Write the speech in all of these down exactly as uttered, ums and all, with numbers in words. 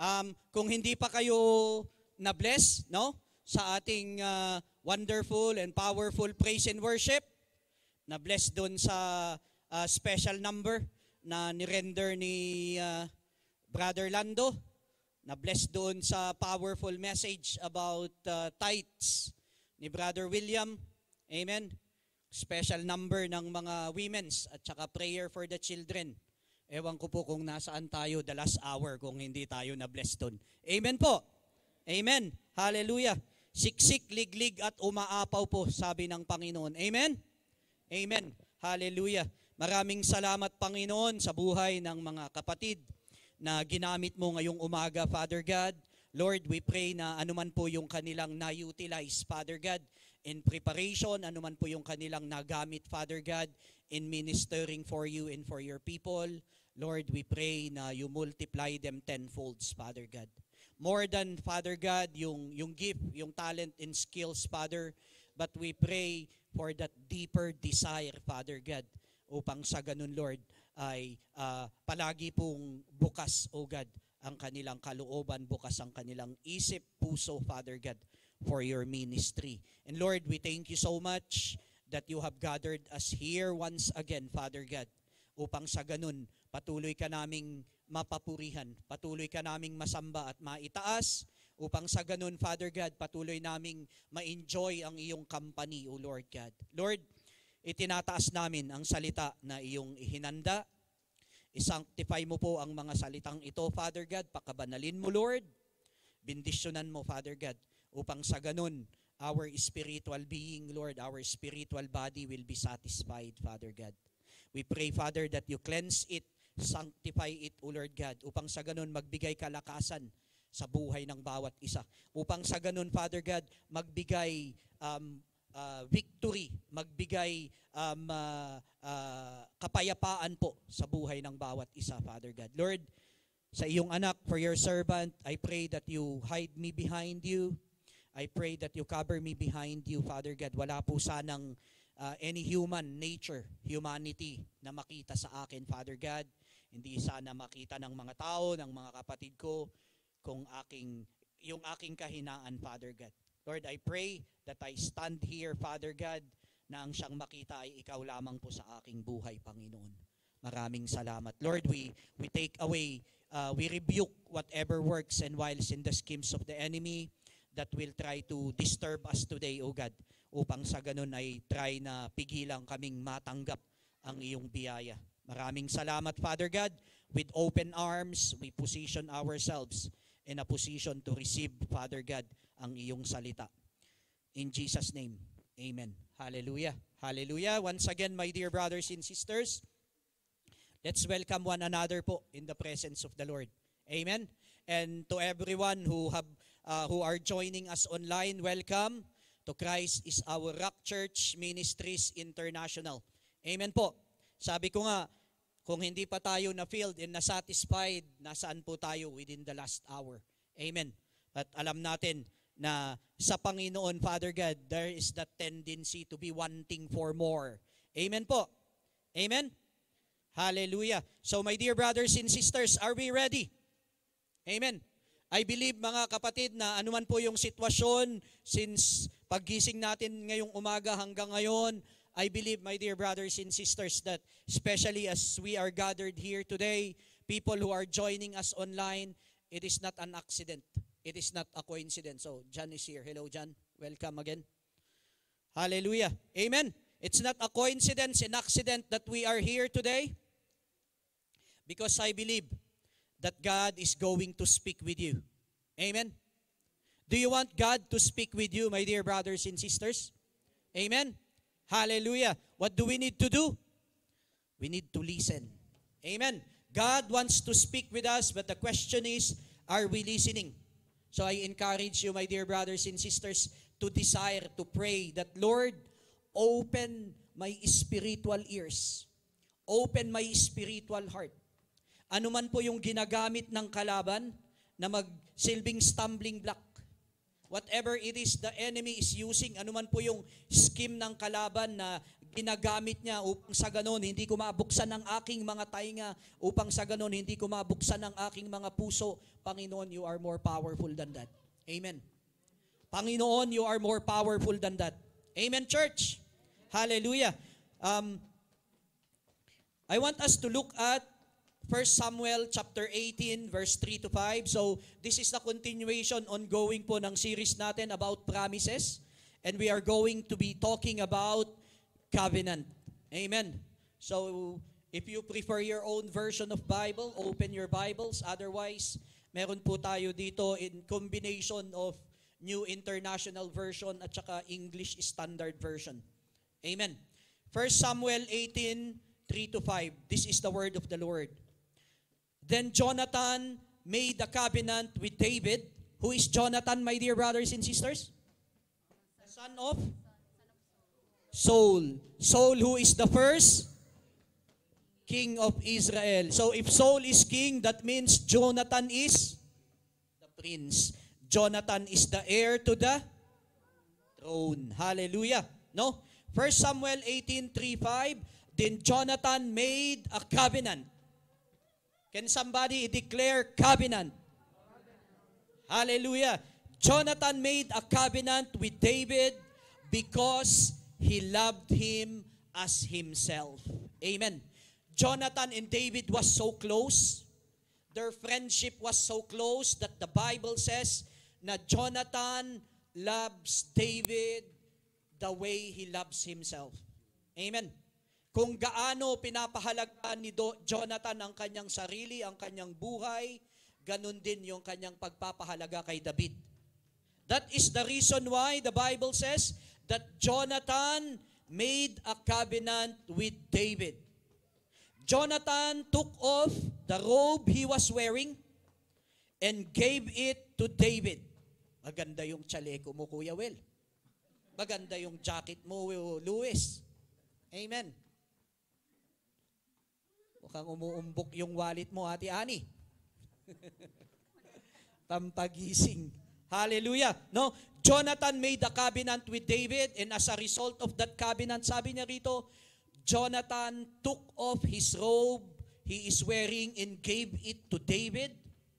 Um, kung hindi pa kayo na-bless, no? Sa ating uh, wonderful and powerful praise and worship, na-bless doon sa uh, special number na ni-render ni uh, Brother Lando, na-bless doon sa powerful message about uh, tithes ni Brother William. Amen. Special number ng mga women's at saka prayer for the children. Ewan ko po kung nasaan tayo the last hour kung hindi tayo na-bless doon. Amen po. Amen. Hallelujah. Siksik, liglig at umaapaw po, sabi ng Panginoon. Amen. Amen. Hallelujah. Maraming salamat, Panginoon, sa buhay ng mga kapatid na ginamit mo ngayong umaga, Father God. Lord, we pray na anuman po yung kanilang na-utilize, Father God, in preparation, anuman po yung kanilang nagamit, Father God, in ministering for you and for your people. Lord, we pray na you multiply them tenfolds, Father God. More than, Father God, yung, yung gift, yung talent and skills, Father, but we pray for that deeper desire, Father God, upang sa ganun, Lord, ay uh, palagi pong bukas, O God, ang kanilang kalooban, bukas ang kanilang isip, puso, Father God, for your ministry. And Lord, we thank you so much that you have gathered us here once again, Father God, upang sa ganun, patuloy ka naming mapapurihan, patuloy ka naming masamba at maitaas, upang sa ganun, Father God, patuloy naming ma-enjoy ang iyong company, O Lord God. Lord, itinataas namin ang salita na iyong ihinanda. I-sanctify mo po ang mga salitang ito, Father God. Pakabanalin mo, Lord. Bendisyonan mo, Father God, upang sa ganun, our spiritual being, Lord, our spiritual body will be satisfied, Father God. We pray, Father, that you cleanse it, sanctify it, O Lord God, upang sa ganun magbigay kalakasan sa buhay ng bawat isa. Upang sa ganun, Father God, magbigay um, uh, victory, magbigay um, uh, uh, kapayapaan po sa buhay ng bawat isa, Father God. Lord, sa iyong anak, for your servant, I pray that you hide me behind you. I pray that you cover me behind you, Father God. Wala po sanang uh, any human nature, humanity na makita sa akin, Father God. Hindi sana makita ng mga tao, ng mga kapatid ko, kung aking, yung aking kahinaan, Father God. Lord, I pray that I stand here, Father God, na ang siyang makita ay ikaw lamang po sa aking buhay, Panginoon. Maraming salamat. Lord, we, we take away, uh, we rebuke whatever works and wiles in the schemes of the enemy that will try to disturb us today, O God, upang sa ganun ay try na pigilang kaming matanggap ang iyong biyaya. Maraming salamat, Father God. With open arms, we position ourselves in a position to receive, Father God, ang iyong salita. In Jesus' name, amen. Hallelujah. Hallelujah. Once again, my dear brothers and sisters, let's welcome one another po in the presence of the Lord. Amen. And to everyone who have uh, who are joining us online, welcome to Christ is our Rock Church Ministries International. Amen po. Sabi ko nga, kung hindi pa tayo na-filled and na-satisfied, nasaan po tayo within the last hour. Amen. At alam natin na sa Panginoon, Father God, there is that tendency to be wanting for more. Amen po. Amen. Hallelujah. So my dear brothers and sisters, are we ready? Amen. I believe, mga kapatid, na anuman po yung sitwasyon since paggising natin ngayong umaga hanggang ngayon, I believe, my dear brothers and sisters, that especially as we are gathered here today, people who are joining us online, it is not an accident. It is not a coincidence. So, John is here. Hello, John. Welcome again. Hallelujah. Amen. It's not a coincidence, an accident that we are here today, because I believe that God is going to speak with you. Amen. Do you want God to speak with you, my dear brothers and sisters? Amen. Hallelujah. What do we need to do? We need to listen. Amen. God wants to speak with us, but the question is, are we listening? So I encourage you, my dear brothers and sisters, to desire, to pray that, Lord, open my spiritual ears. Open my spiritual heart. Ano man po yung ginagamit ng kalaban na magsilbing stumbling block. Whatever it is the enemy is using, ano man po yung scheme ng kalaban na ginagamit niya upang sa ganon hindi ko mabuksan ang aking mga tainga, upang sa ganon hindi ko mabuksan ang aking mga puso. Panginoon, you are more powerful than that. Amen. Panginoon, you are more powerful than that. Amen, church. Hallelujah. Um, I want us to look at First Samuel chapter eighteen verse three to five. So, this is the continuation ongoing po ng series natin about promises. And we are going to be talking about covenant. Amen. So, if you prefer your own version of Bible, open your Bibles. Otherwise, meron po tayo dito in combination of New International Version at saka English Standard Version. Amen. First Samuel eighteen, three to five. This is the word of the Lord. Then Jonathan made a covenant with David. Who is Jonathan, my dear brothers and sisters? The son of Saul. Saul, who is the first king of Israel. So if Saul is king, that means Jonathan is the prince. Jonathan is the heir to the throne. Hallelujah. No? First Samuel eighteen, three, five. Then Jonathan made a covenant. Can somebody declare covenant? Hallelujah. Jonathan made a covenant with David because he loved him as himself. Amen. Jonathan and David was so close. Their friendship was so close that the Bible says na Jonathan loves David the way he loves himself. Amen. Kung gaano pinapahalagaan ni Do- Jonathan ang kanyang sarili, ang kanyang buhay, ganun din yung kanyang pagpapahalaga kay David. That is the reason why the Bible says that Jonathan made a covenant with David. Jonathan took off the robe he was wearing and gave it to David. Maganda yung chaleco mo, Kuya Will. Maganda yung jacket mo, Luis. Amen. Mukhang umuumbok yung wallet mo, Ate Ani. Pampagising. Hallelujah. No? Jonathan made a covenant with David, and as a result of that covenant, sabi niya rito, Jonathan took off his robe he is wearing and gave it to David,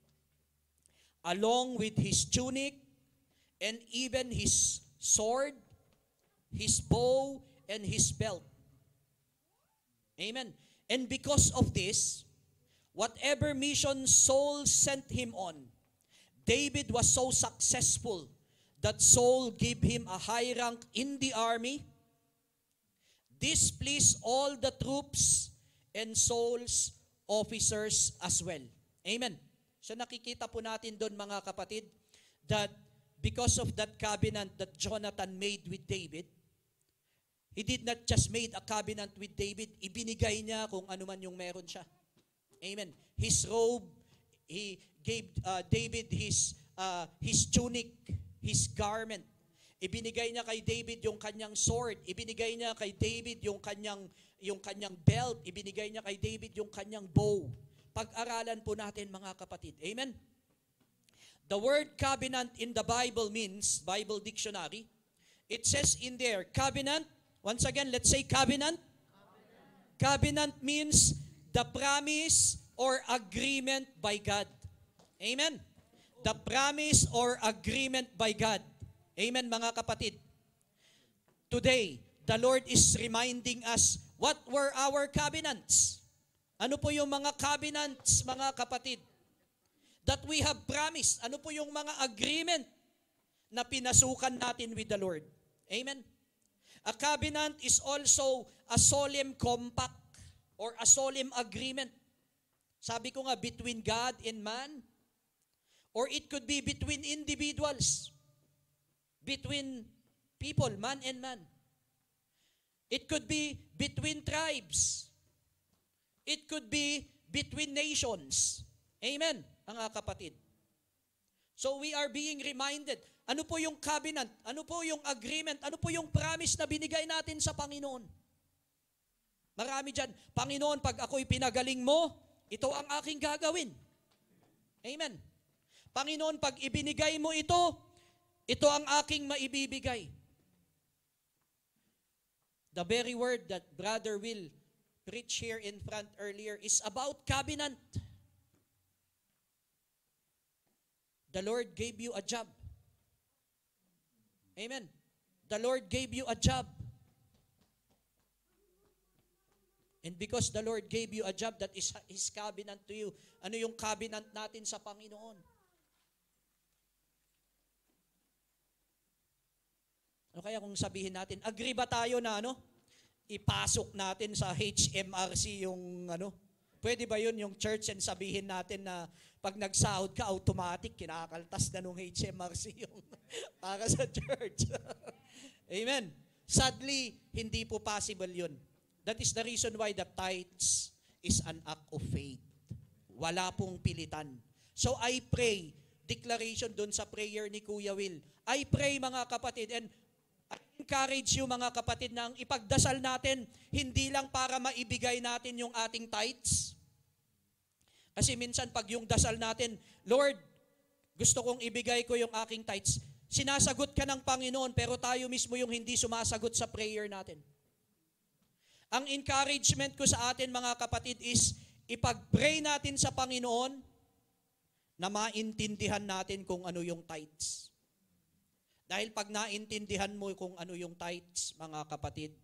along with his tunic, and even his sword, his bow, and his belt. Amen. And because of this, whatever mission Saul sent him on, David was so successful that Saul gave him a high rank in the army. This pleased all the troops and Saul's officers as well. Amen. So nakikita po natin doon, mga kapatid, that because of that covenant that Jonathan made with David, he did not just made a covenant with David, ibinigay niya kung ano man yung meron siya. Amen. His robe, he gave uh, David his uh, his tunic, his garment. Ibinigay niya kay David yung kanyang sword, ibinigay niya kay David yung kanyang yung kanyang belt, ibinigay niya kay David yung kanyang bow. Pag-aralan po natin, mga kapatid. Amen. The word covenant in the Bible means, Bible dictionary, it says in there, covenant. Once again, let's say covenant. Covenant, covenant means the promise or agreement by God. Amen. The promise or agreement by God. Amen, mga kapatid. Today, the Lord is reminding us what were our covenants. Ano po yung mga covenants, mga kapatid, that we have promised? Ano po yung mga agreement na pinasukan natin with the Lord? Amen. A covenant is also a solemn compact or a solemn agreement. Sabi ko nga, between God and man, or it could be between individuals, between people, man and man. It could be between tribes. It could be between nations. Amen, mga kapatid. So we are being reminded, ano po yung covenant? Ano po yung agreement? Ano po yung promise na binigay natin sa Panginoon? Marami dyan, Panginoon, pag ako'y pinagaling mo, ito ang aking gagawin. Amen. Panginoon, pag ibinigay mo ito, ito ang aking maibibigay. The very word that Brother Will preach here in front earlier is about covenant. The Lord gave you a job. Amen. The Lord gave you a job. And because the Lord gave you a job, that is His covenant to you. Ano yung covenant natin sa Panginoon? Ano kaya kung sabihin natin, agree ba tayo na ano? Ipasok natin sa H M R C yung ano? Pwede ba yun yung church and sabihin natin na pag nagsahod ka, automatic, kinakaltas na nung H M R C yung para sa church. Amen. Sadly, hindi po possible yun. That is the reason why the tithes is an act of faith. Wala pong pilitan. So I pray, declaration dun sa prayer ni Kuya Will. I pray mga kapatid, and I encourage you mga kapatid na ang ipagdasal natin, hindi lang para maibigay natin yung ating tithes. Kasi minsan pag yung dasal natin, Lord, gusto kong ibigay ko yung aking tithes. Sinasagot ka ng Panginoon, pero tayo mismo yung hindi sumasagot sa prayer natin. Ang encouragement ko sa atin mga kapatid is, ipag-pray natin sa Panginoon na maintindihan natin kung ano yung tithes. Dahil pag naintindihan mo kung ano yung tithes, mga kapatid,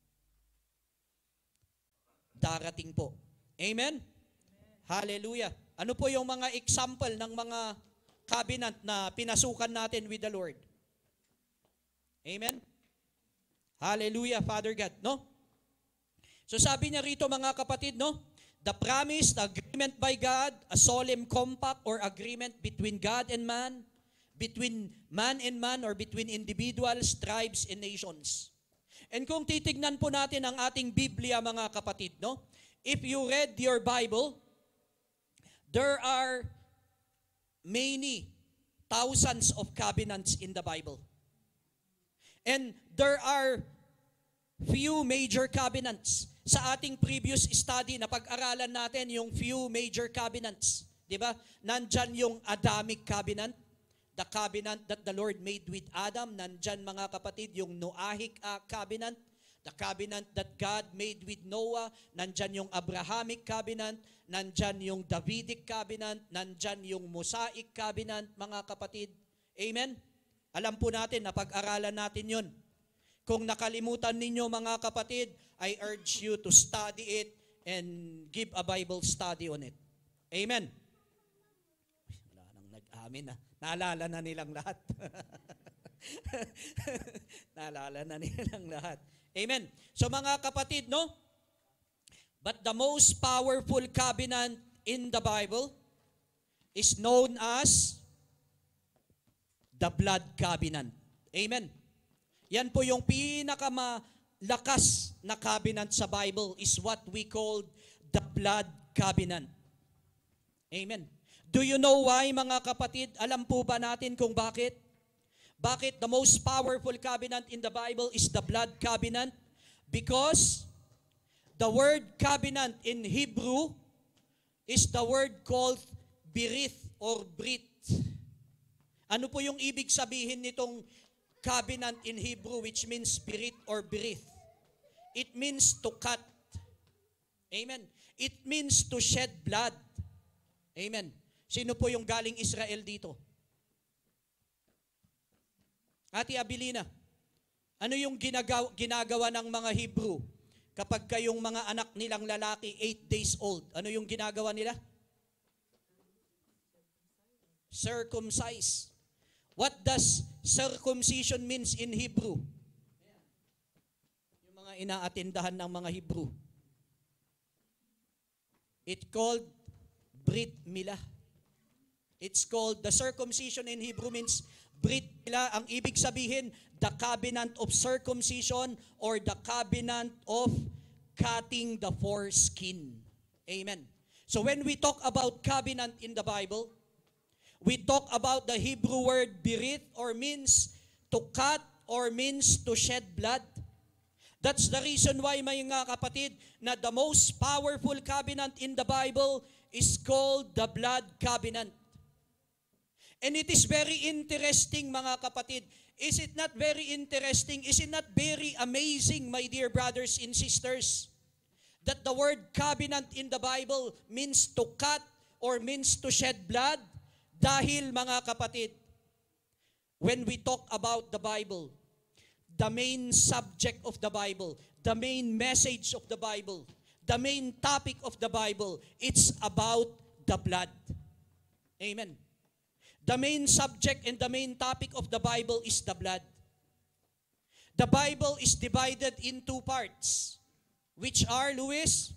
darating po. Amen? Hallelujah. Ano po yung mga example ng mga covenant na pinasukan natin with the Lord? Amen? Hallelujah, Father God, no? So sabi niya rito mga kapatid, no? The promise, the agreement by God, a solemn compact or agreement between God and man, between man and man or between individuals, tribes, and nations. And kung titignan po natin ang ating Biblia mga kapatid, no? If you read your Bible, there are many thousands of covenants in the Bible. And there are few major covenants. Sa ating previous study, na pag-aralan natin yung few major covenants. Di ba? Nandyan yung Adamic covenant, the covenant that the Lord made with Adam. Nandyan mga kapatid yung Noahic uh, covenant, the covenant that God made with Noah. Nandyan yung Abrahamic covenant, nandyan yung Davidic covenant, nandyan yung Mosaic covenant, mga kapatid. Amen? Alam po natin na pag-aralan natin yun. Kung nakalimutan ninyo mga kapatid, I urge you to study it and give a Bible study on it. Amen. Wala nang nag-amin na. Naalala na nilang lahat. Naalala na nilang lahat. Amen. So mga kapatid, no? But the most powerful covenant in the Bible is known as the blood covenant. Amen. Yan po yung pinakamalakas na covenant sa Bible is what we call the blood covenant. Amen. Do you know why, mga kapatid? Alam po ba natin kung bakit? Bakit the most powerful covenant in the Bible is the blood covenant? Because the word covenant in Hebrew is the word called birith or brit. Ano po yung ibig sabihin nitong covenant in Hebrew, which means spirit or birith? It means to cut. Amen. It means to shed blood. Amen. Sino po yung galing Israel dito? Ate Abilina, ano yung ginagawa, ginagawa ng mga Hebrew kapag kayong mga anak nilang lalaki eight days old? Ano yung ginagawa nila? Circumcise. What does circumcision means in Hebrew? Yung mga inaatindahan ng mga Hebrew. It's called Brit Milah. It's called, the circumcision in Hebrew means Brit Milah. Ang ibig sabihin, the covenant of circumcision or the covenant of cutting the foreskin. Amen. So when we talk about covenant in the Bible, we talk about the Hebrew word birith, or means to cut or means to shed blood. That's the reason why, mga kapatid, na the most powerful covenant in the Bible is called the blood covenant. And it is very interesting, mga kapatid. Is it not very interesting? Is it not very amazing, my dear brothers and sisters, that the word covenant in the Bible means to cut or means to shed blood? Dahil, mga kapatid, when we talk about the Bible, the main subject of the Bible, the main message of the Bible, the main topic of the Bible, it's about the blood. Amen. The main subject and the main topic of the Bible is the blood. The Bible is divided in two parts, which are, Luis,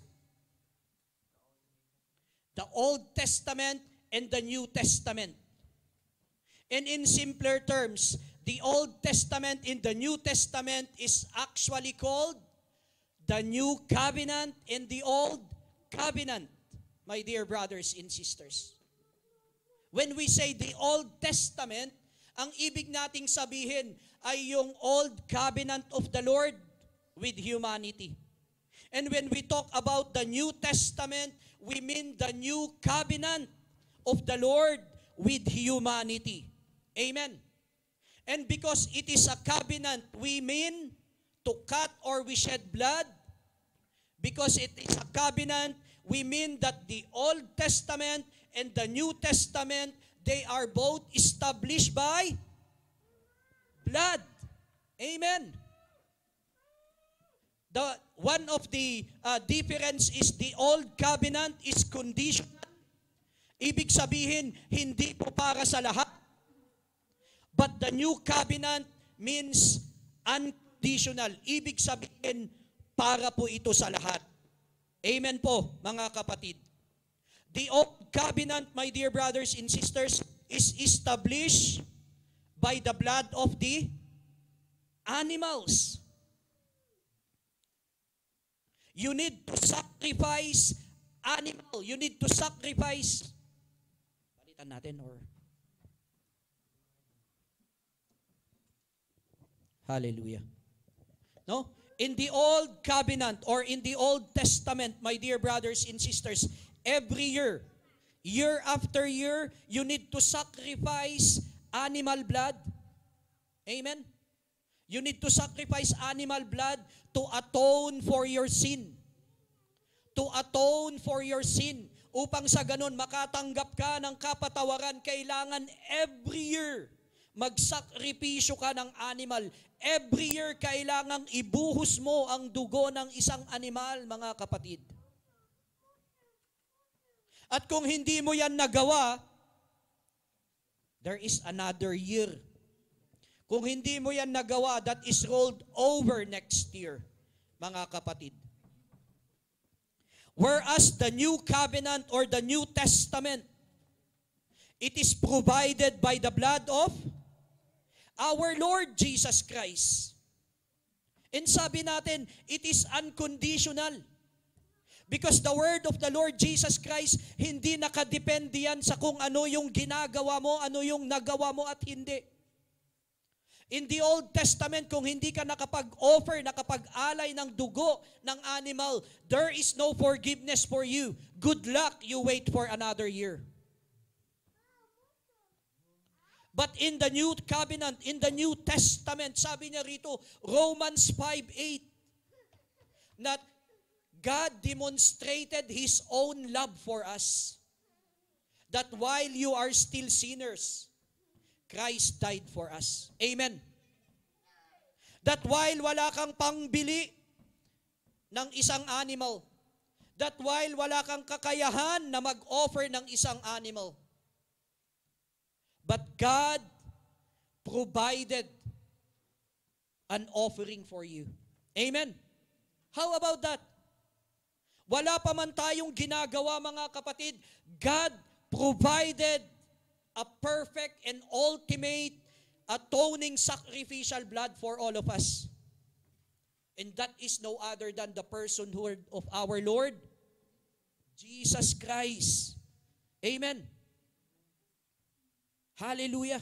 the Old Testament and the New Testament. And in simpler terms, the Old Testament and the New Testament is actually called the New Covenant and the Old Covenant, my dear brothers and sisters. When we say the Old Testament, ang ibig nating sabihin ay yung Old Covenant of the Lord with humanity. And when we talk about the New Testament, we mean the New Covenant of the Lord with humanity. Amen. And because it is a covenant, we mean to cut or we shed blood. Because it is a covenant, we mean that the Old Testament and the New Testament, they are both established by blood. Amen. The one of the uh, difference is the Old Covenant is conditional. Ibig sabihin, hindi po para sa lahat. But the New Covenant means unconditional. Ibig sabihin, para po ito sa lahat. Amen po, mga kapatid. The Old Covenant, my dear brothers and sisters, is established by the blood of the animals. You need to sacrifice animal. You need to sacrifice. Balitan natin or... Hallelujah. No? In the Old Covenant or in the Old Testament, my dear brothers and sisters, every year, year after year, you need to sacrifice animal blood. Amen? You need to sacrifice animal blood to atone for your sin. To atone for your sin. Upang sa ganun, makatanggap ka ng kapatawaran, kailangan every year, magsakripisyo ka ng animal. Every year, kailangang ibuhos mo ang dugo ng isang animal, mga kapatid. At kung hindi mo yan nagawa, there is another year. Kung hindi mo yan nagawa, that is rolled over next year, mga kapatid. Whereas the New Covenant or the New Testament, it is provided by the blood of our Lord Jesus Christ. And sabi natin, it is unconditional. Because the word of the Lord Jesus Christ, hindi nakadepende yan sa kung ano yung ginagawa mo, ano yung nagawa mo at hindi. In the Old Testament, kung hindi ka nakapag-offer, nakapag-alay ng dugo ng animal, there is no forgiveness for you. Good luck, you wait for another year. But in the New Covenant, in the New Testament, sabi niya rito, Romans five eight, that God demonstrated His own love for us, that while you are still sinners, Christ died for us. Amen. That while wala kang pangbili ng isang animal, that while wala kang kakayahan na mag-offer ng isang animal, but God provided an offering for you. Amen. How about that? Wala pa man tayong ginagawa, mga kapatid, God provided a perfect and ultimate atoning sacrificial blood for all of us. And that is no other than the personhood of our Lord, Jesus Christ. Amen. Hallelujah.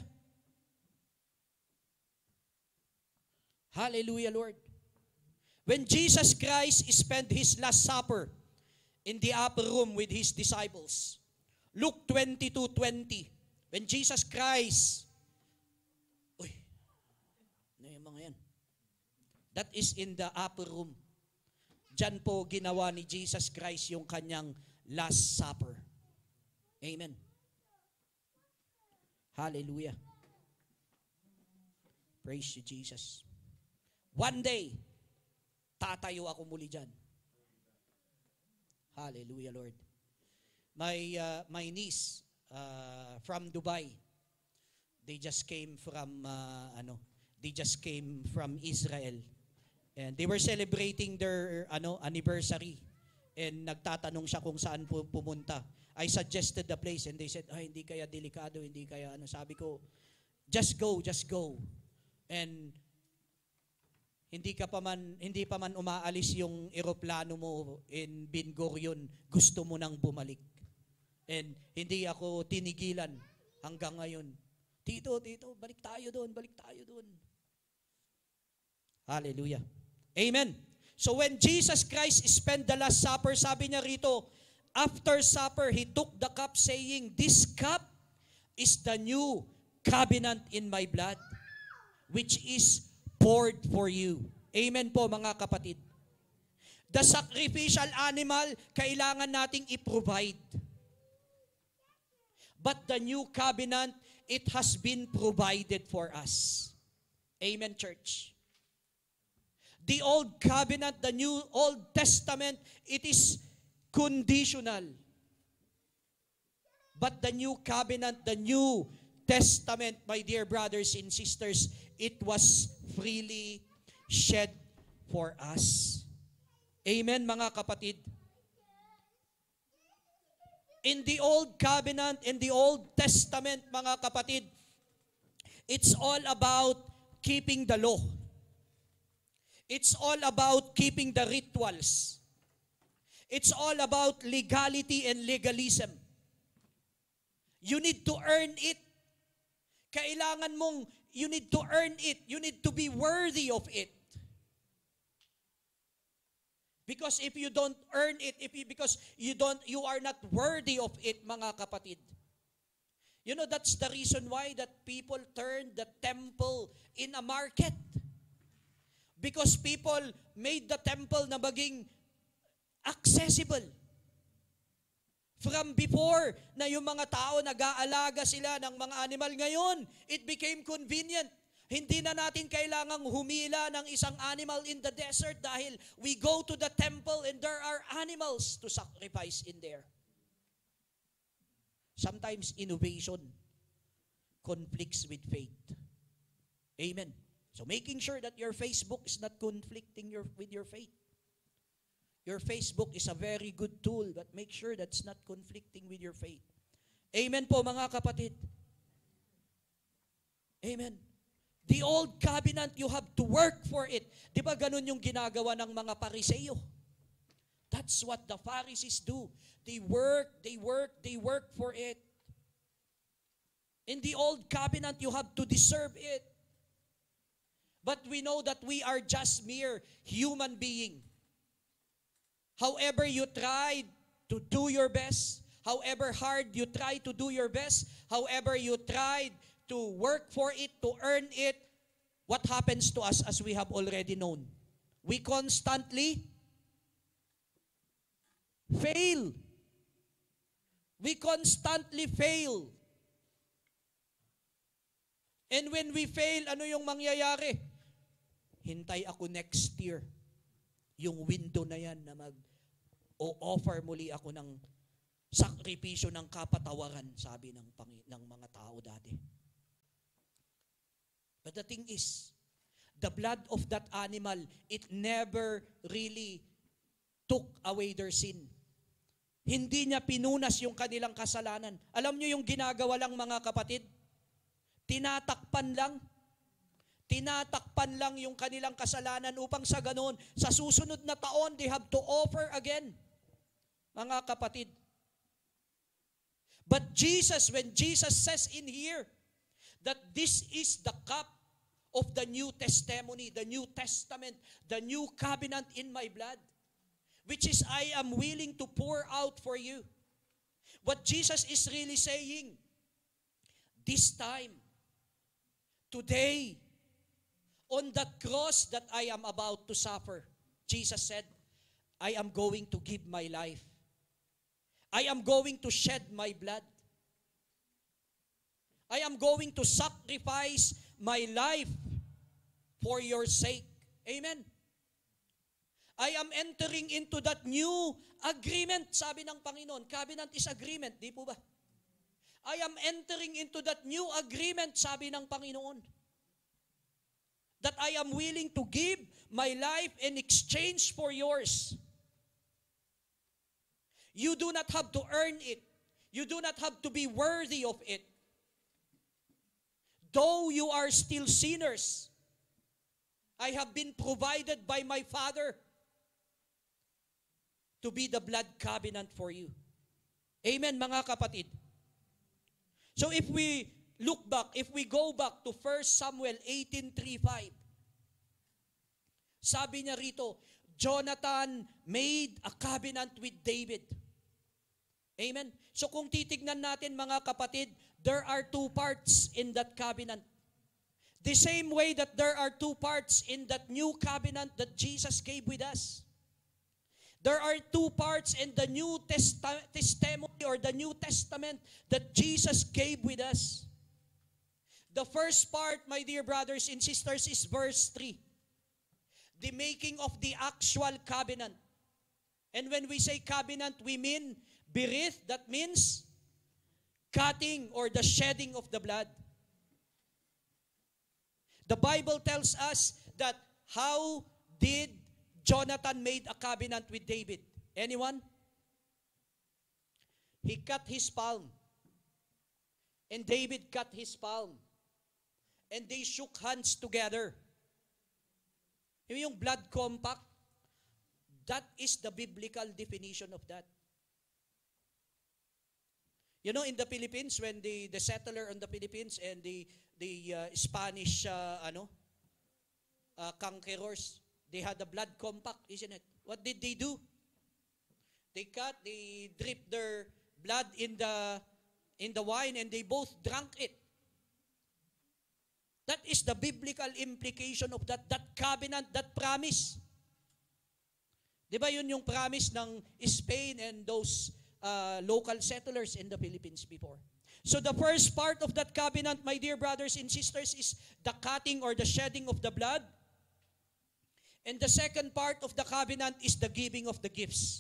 Hallelujah, Lord. When Jesus Christ spent His Last Supper in the upper room with His disciples, Luke twenty-two twenty, When Jesus Christ, uy, ano yung mga yan? That is in the upper room. Diyan po ginawa ni Jesus Christ yung kanyang Last Supper. Amen. Hallelujah. Praise you, Jesus. One day, tatayo ako muli dyan. Hallelujah, Lord. My, uh, my niece uh, from Dubai, they just came from, uh, ano, they just came from Israel. And they were celebrating their ano anniversary. And nagtatanong siya kung saan pu- pumunta. I suggested the place and they said, ay, hindi kaya delikado, hindi kaya ano. Sabi ko, just go, just go. And hindi ka pa man, hindi pa man umaalis yung eroplano mo in Ben Gurion, gusto mo nang bumalik. And hindi ako tinigilan hanggang ngayon. Tito, tito, balik tayo doon, balik tayo doon. Hallelujah. Amen. So when Jesus Christ spent the Last Supper, sabi niya rito, after supper, He took the cup saying, this cup is the new covenant in my blood, which is poured for you. Amen po mga kapatid. The sacrificial animal, kailangan nating i-provide. But the new covenant, it has been provided for us. Amen, church. The old covenant, the new Old Testament, it is conditional. But the new covenant, the new testament, my dear brothers and sisters, it was freely shed for us. Amen, mga kapatid. In the old covenant, in the Old Testament, mga kapatid, it's all about keeping the law. It's all about keeping the rituals. It's all about legality and legalism. You need to earn it. Kailangan mong, you need to earn it. You need to be worthy of it. Because if you don't earn it, if you, because you don't, you are not worthy of it, mga kapatid. You know, that's the reason why that people turn the temple in a market. Because people made the temple na maging accessible. From before, na yung mga tao nag-aalaga sila ng mga animal, ngayon, it became convenient. Hindi na natin kailangang humila ng isang animal in the desert dahil we go to the temple and there are animals to sacrifice in there. Sometimes innovation conflicts with faith. Amen. So making sure that your Facebook is not conflicting your, with your faith. Your Facebook is a very good tool, but make sure that's not conflicting with your faith. Amen po mga kapatid. Amen. The old covenant, you have to work for it. Di ba ganun yung ginagawa ng mga Pariseo? That's what the Pharisees do. They work, they work, they work for it. In the old covenant, you have to deserve it. But we know that we are just mere human being. However you tried to do your best, however hard you try to do your best, however you tried to work for it, to earn it, what happens to us as we have already known? We constantly fail. We constantly fail. And when we fail, ano yung mangyayari? Hintay ako next year. Yung window na yan na mag-o-offer muli ako ng sakripisyo ng kapatawaran, sabi ng, pangi- ng mga tao dati. But the thing is, the blood of that animal, it never really took away their sin. Hindi niya pinunas yung kanilang kasalanan. Alam niyo yung ginagawa lang mga kapatid? Tinatakpan lang. Tinatakpan lang yung kanilang kasalanan upang sa ganon, sa susunod na taon, they have to offer again. Mga kapatid. But Jesus, when Jesus says in here, that this is the cup of the new testimony, the new testament, the new covenant in my blood, which is I am willing to pour out for you. What Jesus is really saying, this time, today, on that cross that I am about to suffer, Jesus said, I am going to give my life. I am going to shed my blood. I am going to sacrifice my life for your sake. Amen. I am entering into that new agreement, sabi ng Panginoon. Covenant is agreement, di po ba? I am entering into that new agreement, sabi ng Panginoon. That I am willing to give my life in exchange for yours. You do not have to earn it. You do not have to be worthy of it. Though you are still sinners, I have been provided by my Father to be the blood covenant for you. Amen, mga kapatid. So if we look back, if we go back to First Samuel eighteen three five, sabi niya rito, Jonathan made a covenant with David. Amen. So kung titignan natin, mga kapatid, there are two parts in that covenant. The same way that there are two parts in that new covenant that Jesus gave with us. There are two parts in the New Testa- Testimony or the New Testament that Jesus gave with us. The first part, my dear brothers and sisters, is verse three. The making of the actual covenant. And when we say covenant, we mean birith, that means cutting or the shedding of the blood. The Bible tells us that how did Jonathan made a covenant with David? Anyone? He cut his palm. And David cut his palm. And they shook hands together. Yung blood compact, that is the biblical definition of that. You know, in the Philippines, when the, the settler in the Philippines and the, the uh, Spanish, uh, ano, uh, conquerors, they had a blood compact, isn't it? What did they do? They cut, they dripped their blood in the in the wine and they both drank it. That is the biblical implication of that, that covenant, that promise. Di ba yun yung promise ng Spain and those uh, local settlers in the Philippines before? So the first part of that covenant, my dear brothers and sisters, is the cutting or the shedding of the blood. And the second part of the covenant is the giving of the gifts.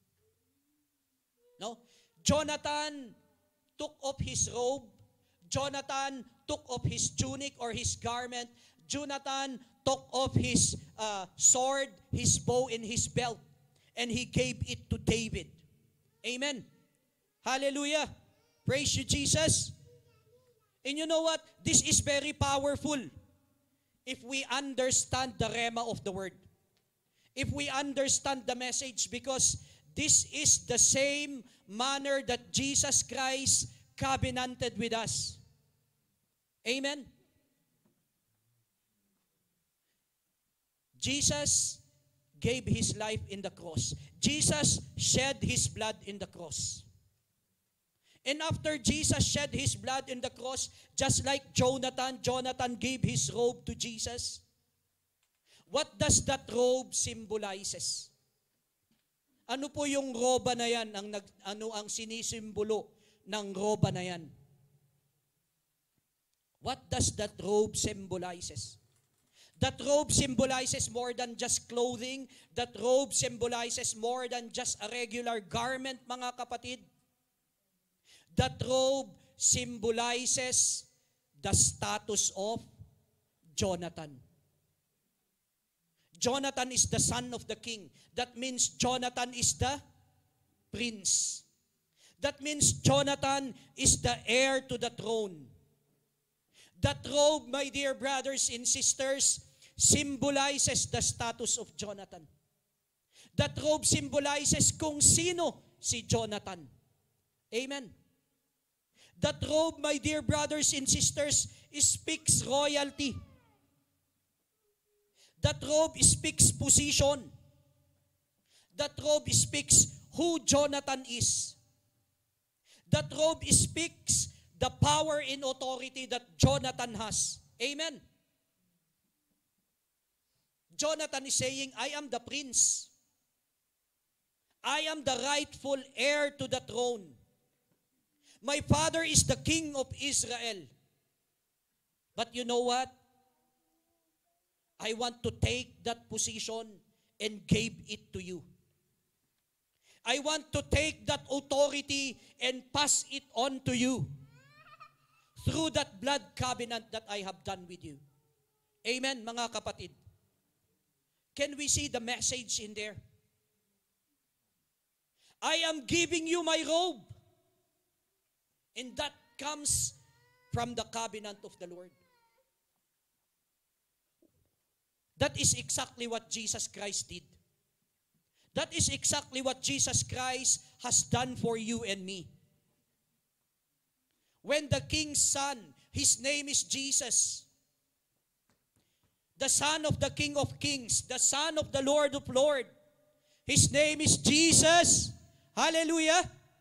No? Jonathan took off his robe. Jonathan took off his tunic or his garment. Jonathan took off his uh, sword, his bow, and his belt. And he gave it to David. Amen. Hallelujah. Praise you, Jesus. And you know what? This is very powerful. If we understand the rema of the word. If we understand the message, because this is the same manner that Jesus Christ covenanted with us. Amen? Jesus gave his life in the cross. Jesus shed his blood in the cross. And after Jesus shed his blood in the cross, just like Jonathan, Jonathan gave his robe to Jesus. What does that robe symbolizes? Ano po yung roba na yan? Ang nag, ano ang sinisimbolo ng roba na yan? What does that robe symbolizes? That robe symbolizes more than just clothing. That robe symbolizes more than just a regular garment, mga kapatid. That robe symbolizes the status of Jonathan. Jonathan is the son of the king. That means Jonathan is the prince. That means Jonathan is the heir to the throne. That robe, my dear brothers and sisters, symbolizes the status of Jonathan. That robe symbolizes kung sino si Jonathan. Amen. That robe, my dear brothers and sisters, speaks royalty. That robe speaks position. That robe speaks who Jonathan is. That robe speaks the power and authority that Jonathan has. Amen. Jonathan is saying, I am the prince. I am the rightful heir to the throne. My father is the king of Israel. But you know what? I want to take that position and give it to you. I want to take that authority and pass it on to you through that blood covenant that I have done with you. Amen, mga kapatid. Can we see the message in there? I am giving you my robe. And that comes from the covenant of the Lord. That is exactly what Jesus Christ did. That is exactly what Jesus Christ has done for you and me. When the king's son, his name is Jesus, the son of the King of Kings, the son of the Lord of Lords, his name is Jesus. Hallelujah.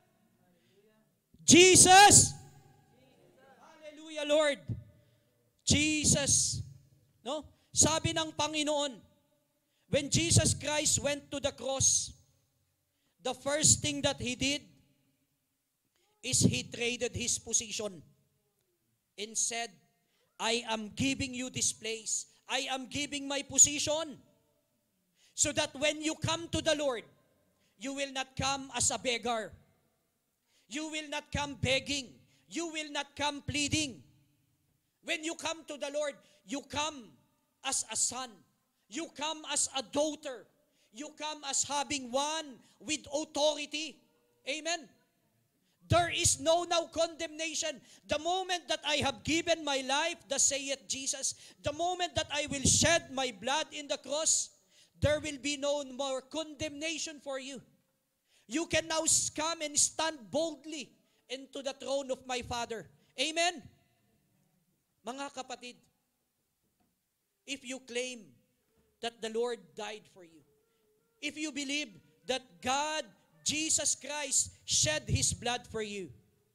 Jesus. Hallelujah, Lord. Jesus. No? Sabi ng Panginoon, when Jesus Christ went to the cross, the first thing that He did is He traded His position and said, I am giving you this place. I am giving my position so that when you come to the Lord, you will not come as a beggar. You will not come begging. You will not come pleading. When you come to the Lord, you come as a son. You come as a daughter. You come as having one with authority. Amen. There is no now condemnation. The moment that I have given my life, thus saith Jesus, the moment that I will shed my blood in the cross, there will be no more condemnation for you. You can now come and stand boldly into the throne of my Father. Amen? Mga kapatid, if you claim that the Lord died for you, if you believe that God, Jesus Christ, shed His blood for you,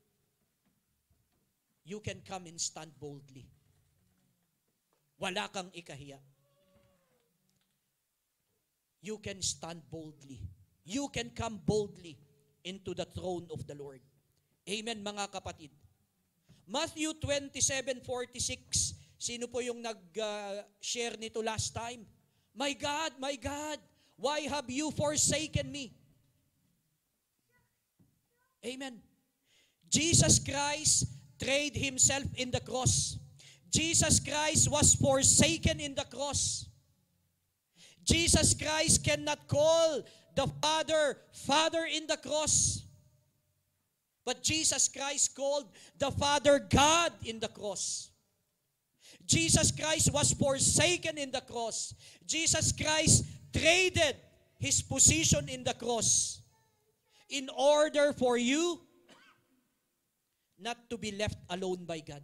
you can come and stand boldly. Wala kang ikahiya. You can stand boldly. You can come boldly into the throne of the Lord. Amen, mga kapatid. Matthew twenty-seven forty-six. Sino po yung nag-share uh, nito last time? My God, my God, why have you forsaken me? Amen. Jesus Christ traded Himself in the cross. Jesus Christ was forsaken in the cross. Jesus Christ cannot call the Father, Father in the cross. But Jesus Christ called the Father God in the cross. Jesus Christ was forsaken in the cross. Jesus Christ traded His position in the cross in order for you not to be left alone by God.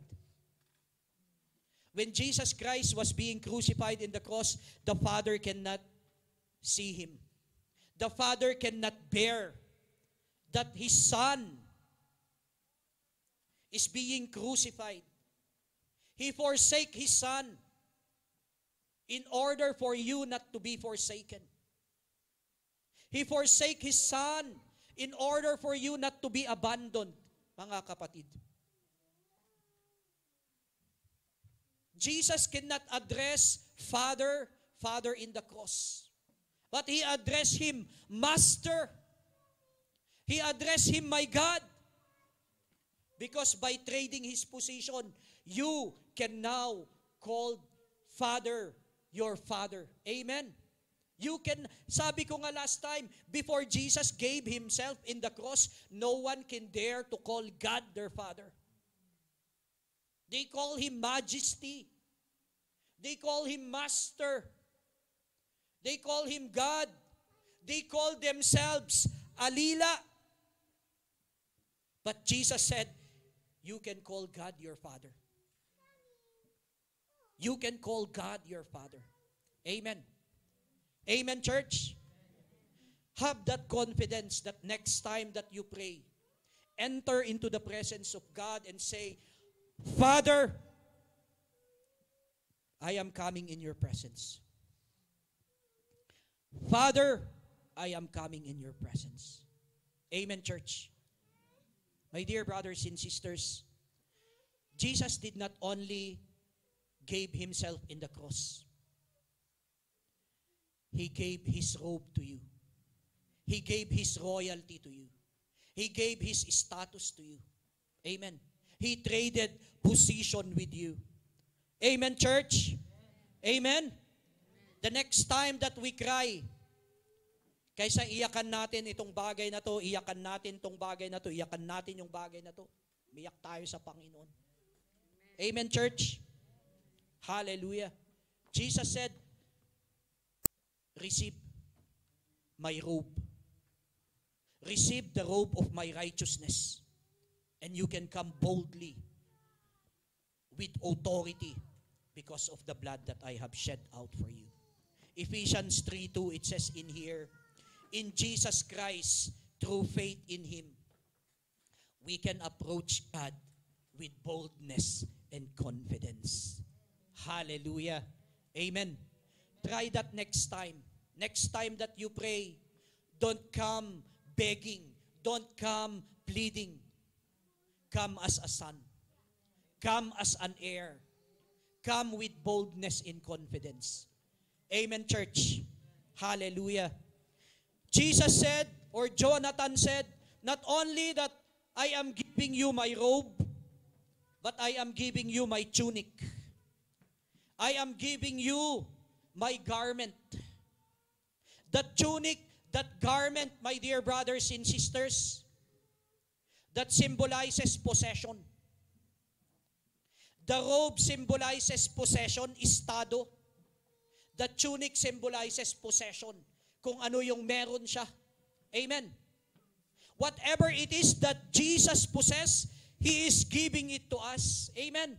When Jesus Christ was being crucified in the cross, the Father cannot see Him. The Father cannot bear that His Son is being crucified. He forsake His Son in order for you not to be forsaken. He forsake His Son in order for you not to be abandoned, mga kapatid. Jesus cannot address Father, Father in the cross. But He addressed Him, Master. He addressed Him, my God. Because by trading His position, you can now call Father your Father. Amen. You can, sabi ko nga last time, before Jesus gave Himself in the cross, no one can dare to call God their Father. They call Him Majesty. They call Him Master. They call Him God. They call themselves Alila. But Jesus said, you can call God your Father. You can call God your Father. Amen. Amen, church? Have that confidence that next time that you pray, enter into the presence of God and say, Father, I am coming in your presence. Father, I am coming in your presence. Amen, church. My dear brothers and sisters, Jesus did not only gave himself in the cross. He gave his robe to you. He gave his royalty to you. He gave his status to you. Amen. He traded position with you. Amen, church? Amen? The next time that we cry, kaysa iyakan natin itong bagay na to, iyakan natin itong bagay na to, iyakan natin yung bagay na to, umiyak tayo sa Panginoon. Amen, church? Hallelujah. Jesus said, receive my robe. Receive the robe of my righteousness. And you can come boldly with authority because of the blood that I have shed out for you. Ephesians three two, it says in here, in Jesus Christ, through faith in Him, we can approach God with boldness and confidence. Hallelujah. Amen. Try that next time. Next time that you pray, don't come begging. Don't come pleading. Come as a son. Come as an heir. Come with boldness and confidence. Amen, church. Hallelujah. Jesus said, or Jonathan said, not only that I am giving you my robe, but I am giving you my tunic. I am giving you my garment. That tunic, that garment, my dear brothers and sisters, that symbolizes possession. The robe symbolizes possession, estado. The tunic symbolizes possession, kung ano yung meron siya. Amen. Whatever it is that Jesus possessed, He is giving it to us. Amen.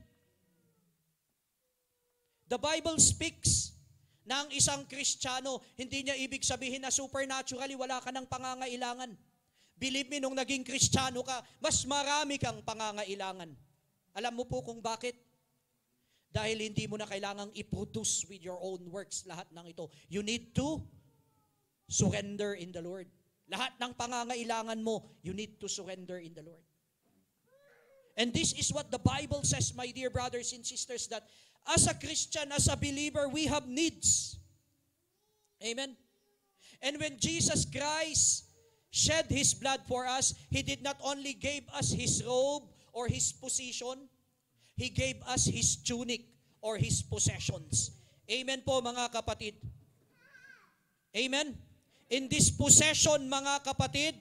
The Bible speaks na ang isang Kristiyano, hindi niya ibig sabihin na supernaturally wala ka ng pangangailangan. Believe me, nung naging Kristiyano ka, mas marami kang pangangailangan. Alam mo po kung bakit? Dahil hindi mo na kailangang i-produce with your own works lahat ng ito. You need to surrender in the Lord. Lahat ng pangangailangan mo, you need to surrender in the Lord. And this is what the Bible says, my dear brothers and sisters, that as a Christian, as a believer, we have needs. Amen? And when Jesus Christ shed His blood for us, He did not only give us His robe or His position, He gave us His tunic or His possessions. Amen po, mga kapatid. Amen? In this possession, mga kapatid,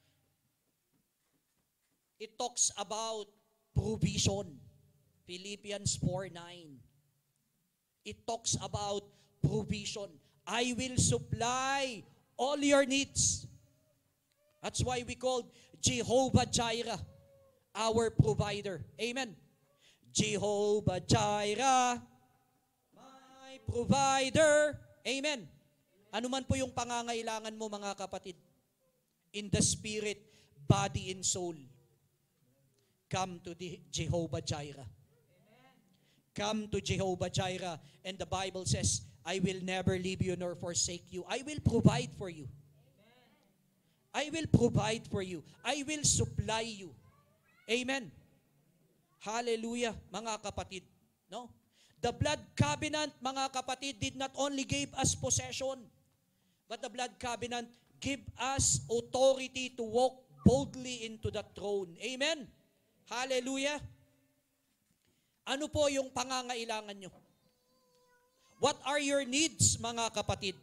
it talks about provision. Philippians four nine. It talks about provision. I will supply all your needs. That's why we called Jehovah Jireh, our provider. Amen. Jehovah Jireh, my provider. Amen. Ano man po yung pangangailangan mo, mga kapatid, in the spirit, body, and soul, come to the Jehovah Jireh. Come to Jehovah Jireh. And the Bible says, I will never leave you nor forsake you. I will provide for you. I will provide for you. I will supply you. Amen. Hallelujah, mga kapatid. No? The blood covenant, mga kapatid, did not only give us possession, but the blood covenant give us authority to walk boldly into the throne. Amen. Hallelujah. Ano po yung pangangailangan nyo? What are your needs, mga kapatid?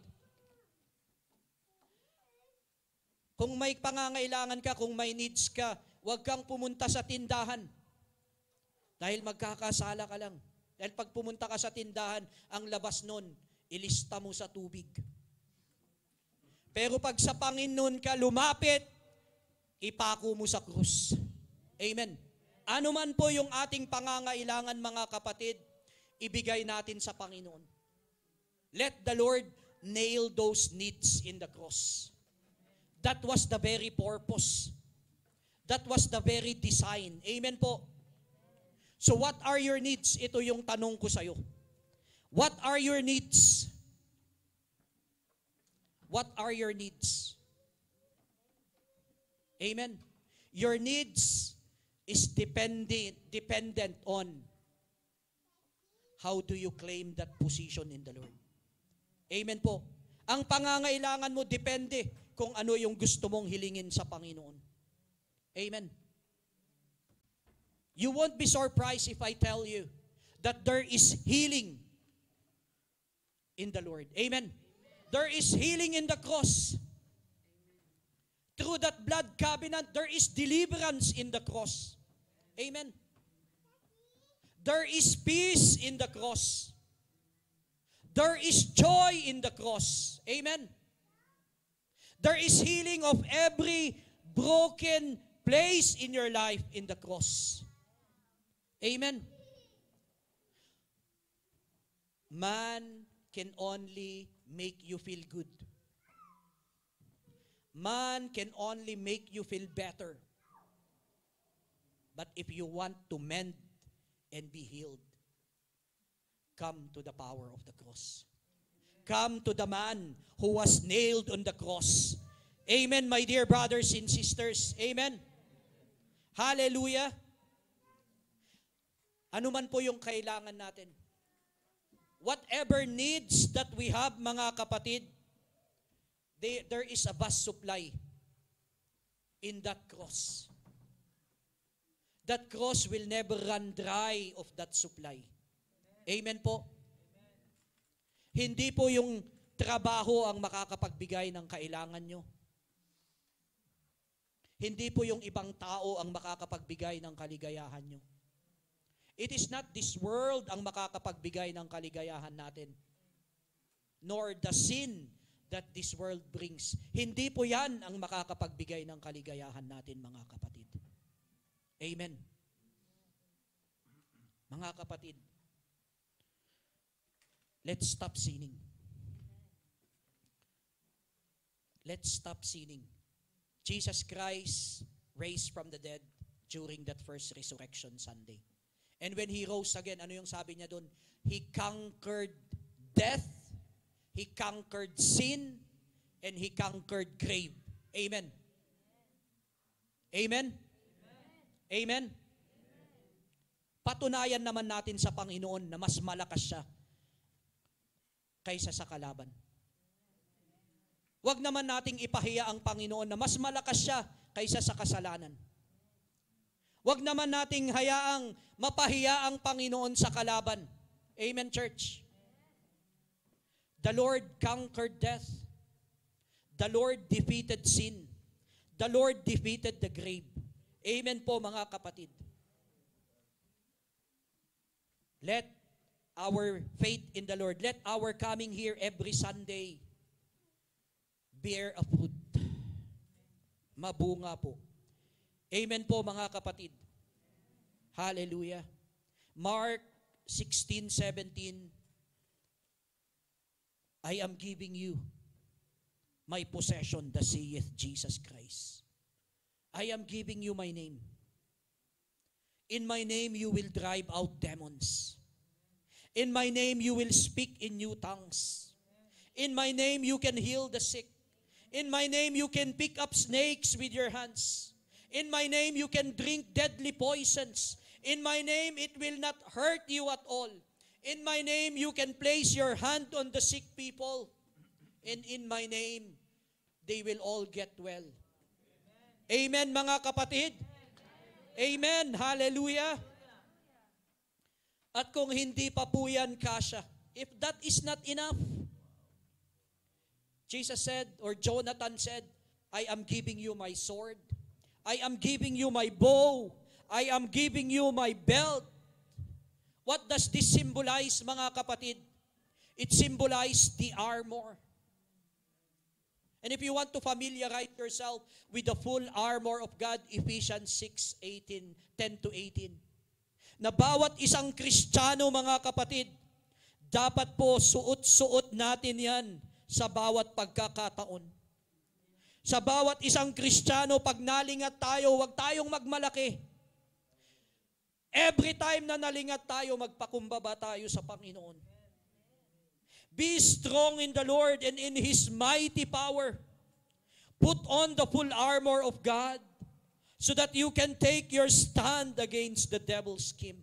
Kung may pangangailangan ka, kung may needs ka, huwag kang pumunta sa tindahan. Dahil magkakasala ka lang. Dahil pag pumunta ka sa tindahan, ang labas nun, ilista mo sa tubig. Pero pag sa Panginoon ka lumapit, ipako mo sa krus. Amen. Ano man po yung ating pangangailangan, mga kapatid, ibigay natin sa Panginoon. Let the Lord nail those needs in the cross. That was the very purpose. That was the very design. Amen po. So what are your needs? Ito yung tanong ko sa'yo. What are your needs? What are your needs? Amen. Your needs is dependent, dependent on how do you claim that position in the Lord. Amen po. Ang pangangailangan mo depende kung ano yung gusto mong hilingin sa Panginoon. Amen. You won't be surprised if I tell you that there is healing in the Lord. Amen. There is healing in the cross. Through that blood covenant, there is deliverance in the cross. Amen. There is peace in the cross. There is joy in the cross. Amen. There is healing of every broken place in your life in the cross. Amen. Man can only make you feel good. Man can only make you feel better. But if you want to mend and be healed, come to the power of the cross. Come to the man who was nailed on the cross. Amen, my dear brothers and sisters. Amen. Hallelujah. Ano man po yung kailangan natin. Whatever needs that we have, mga kapatid, they, there is a vast supply in that cross. That cross will never run dry of that supply. Amen po. Hindi po yung trabaho ang makakapagbigay ng kailangan nyo. Hindi po yung ibang tao ang makakapagbigay ng kaligayahan nyo. It is not this world ang makakapagbigay ng kaligayahan natin. Nor the sin that this world brings. Hindi po yan ang makakapagbigay ng kaligayahan natin, mga kapatid. Amen. Mga kapatid, let's stop sinning. Let's stop sinning. Jesus Christ raised from the dead during that first resurrection Sunday. And when He rose again, ano yung sabi niya doon? He conquered death, He conquered sin, and He conquered grave. Amen. Amen? Amen? Patunayan naman natin sa Panginoon na mas malakas siya kaysa sa kalaban. Huwag naman nating ipahiya ang Panginoon na mas malakas siya kaysa sa kasalanan. Huwag naman nating hayaang mapahiya ang Panginoon sa kalaban. Amen, church? The Lord conquered death. The Lord defeated sin. The Lord defeated the grave. Amen po, mga kapatid. Let our faith in the Lord, let our coming here every Sunday bear a fruit. Mabunga po. Amen po, mga kapatid. Hallelujah. Mark sixteen seventeen, I am giving you my possession, thus saith Jesus Christ. I am giving you my name. In my name you will drive out demons. In my name you will speak in new tongues. In my name you can heal the sick. In my name you can pick up snakes with your hands. In my name you can drink deadly poisons. In my name it will not hurt you at all. In my name you can place your hand on the sick people. And in my name they will all get well. Amen, mga kapatid. Amen. Hallelujah. At kung hindi pa po yan kasya, if that is not enough, Jesus said, or Jonathan said, I am giving you my sword. I am giving you my bow. I am giving you my belt. What does this symbolize, mga kapatid? It symbolizes the armor. And if you want to familiarize yourself with the full armor of God, Ephesians six eighteen, ten to eighteen. Na bawat isang Kristiyano, mga kapatid, dapat po suot-suot natin yan sa bawat pagkakataon. Sa bawat isang Kristiyano, pag nalingat tayo, huwag tayong magmalaki. Every time na nalingat tayo, magpakumbaba tayo sa Panginoon. Be strong in the Lord and in His mighty power. Put on the full armor of God so that you can take your stand against the devil's scheme.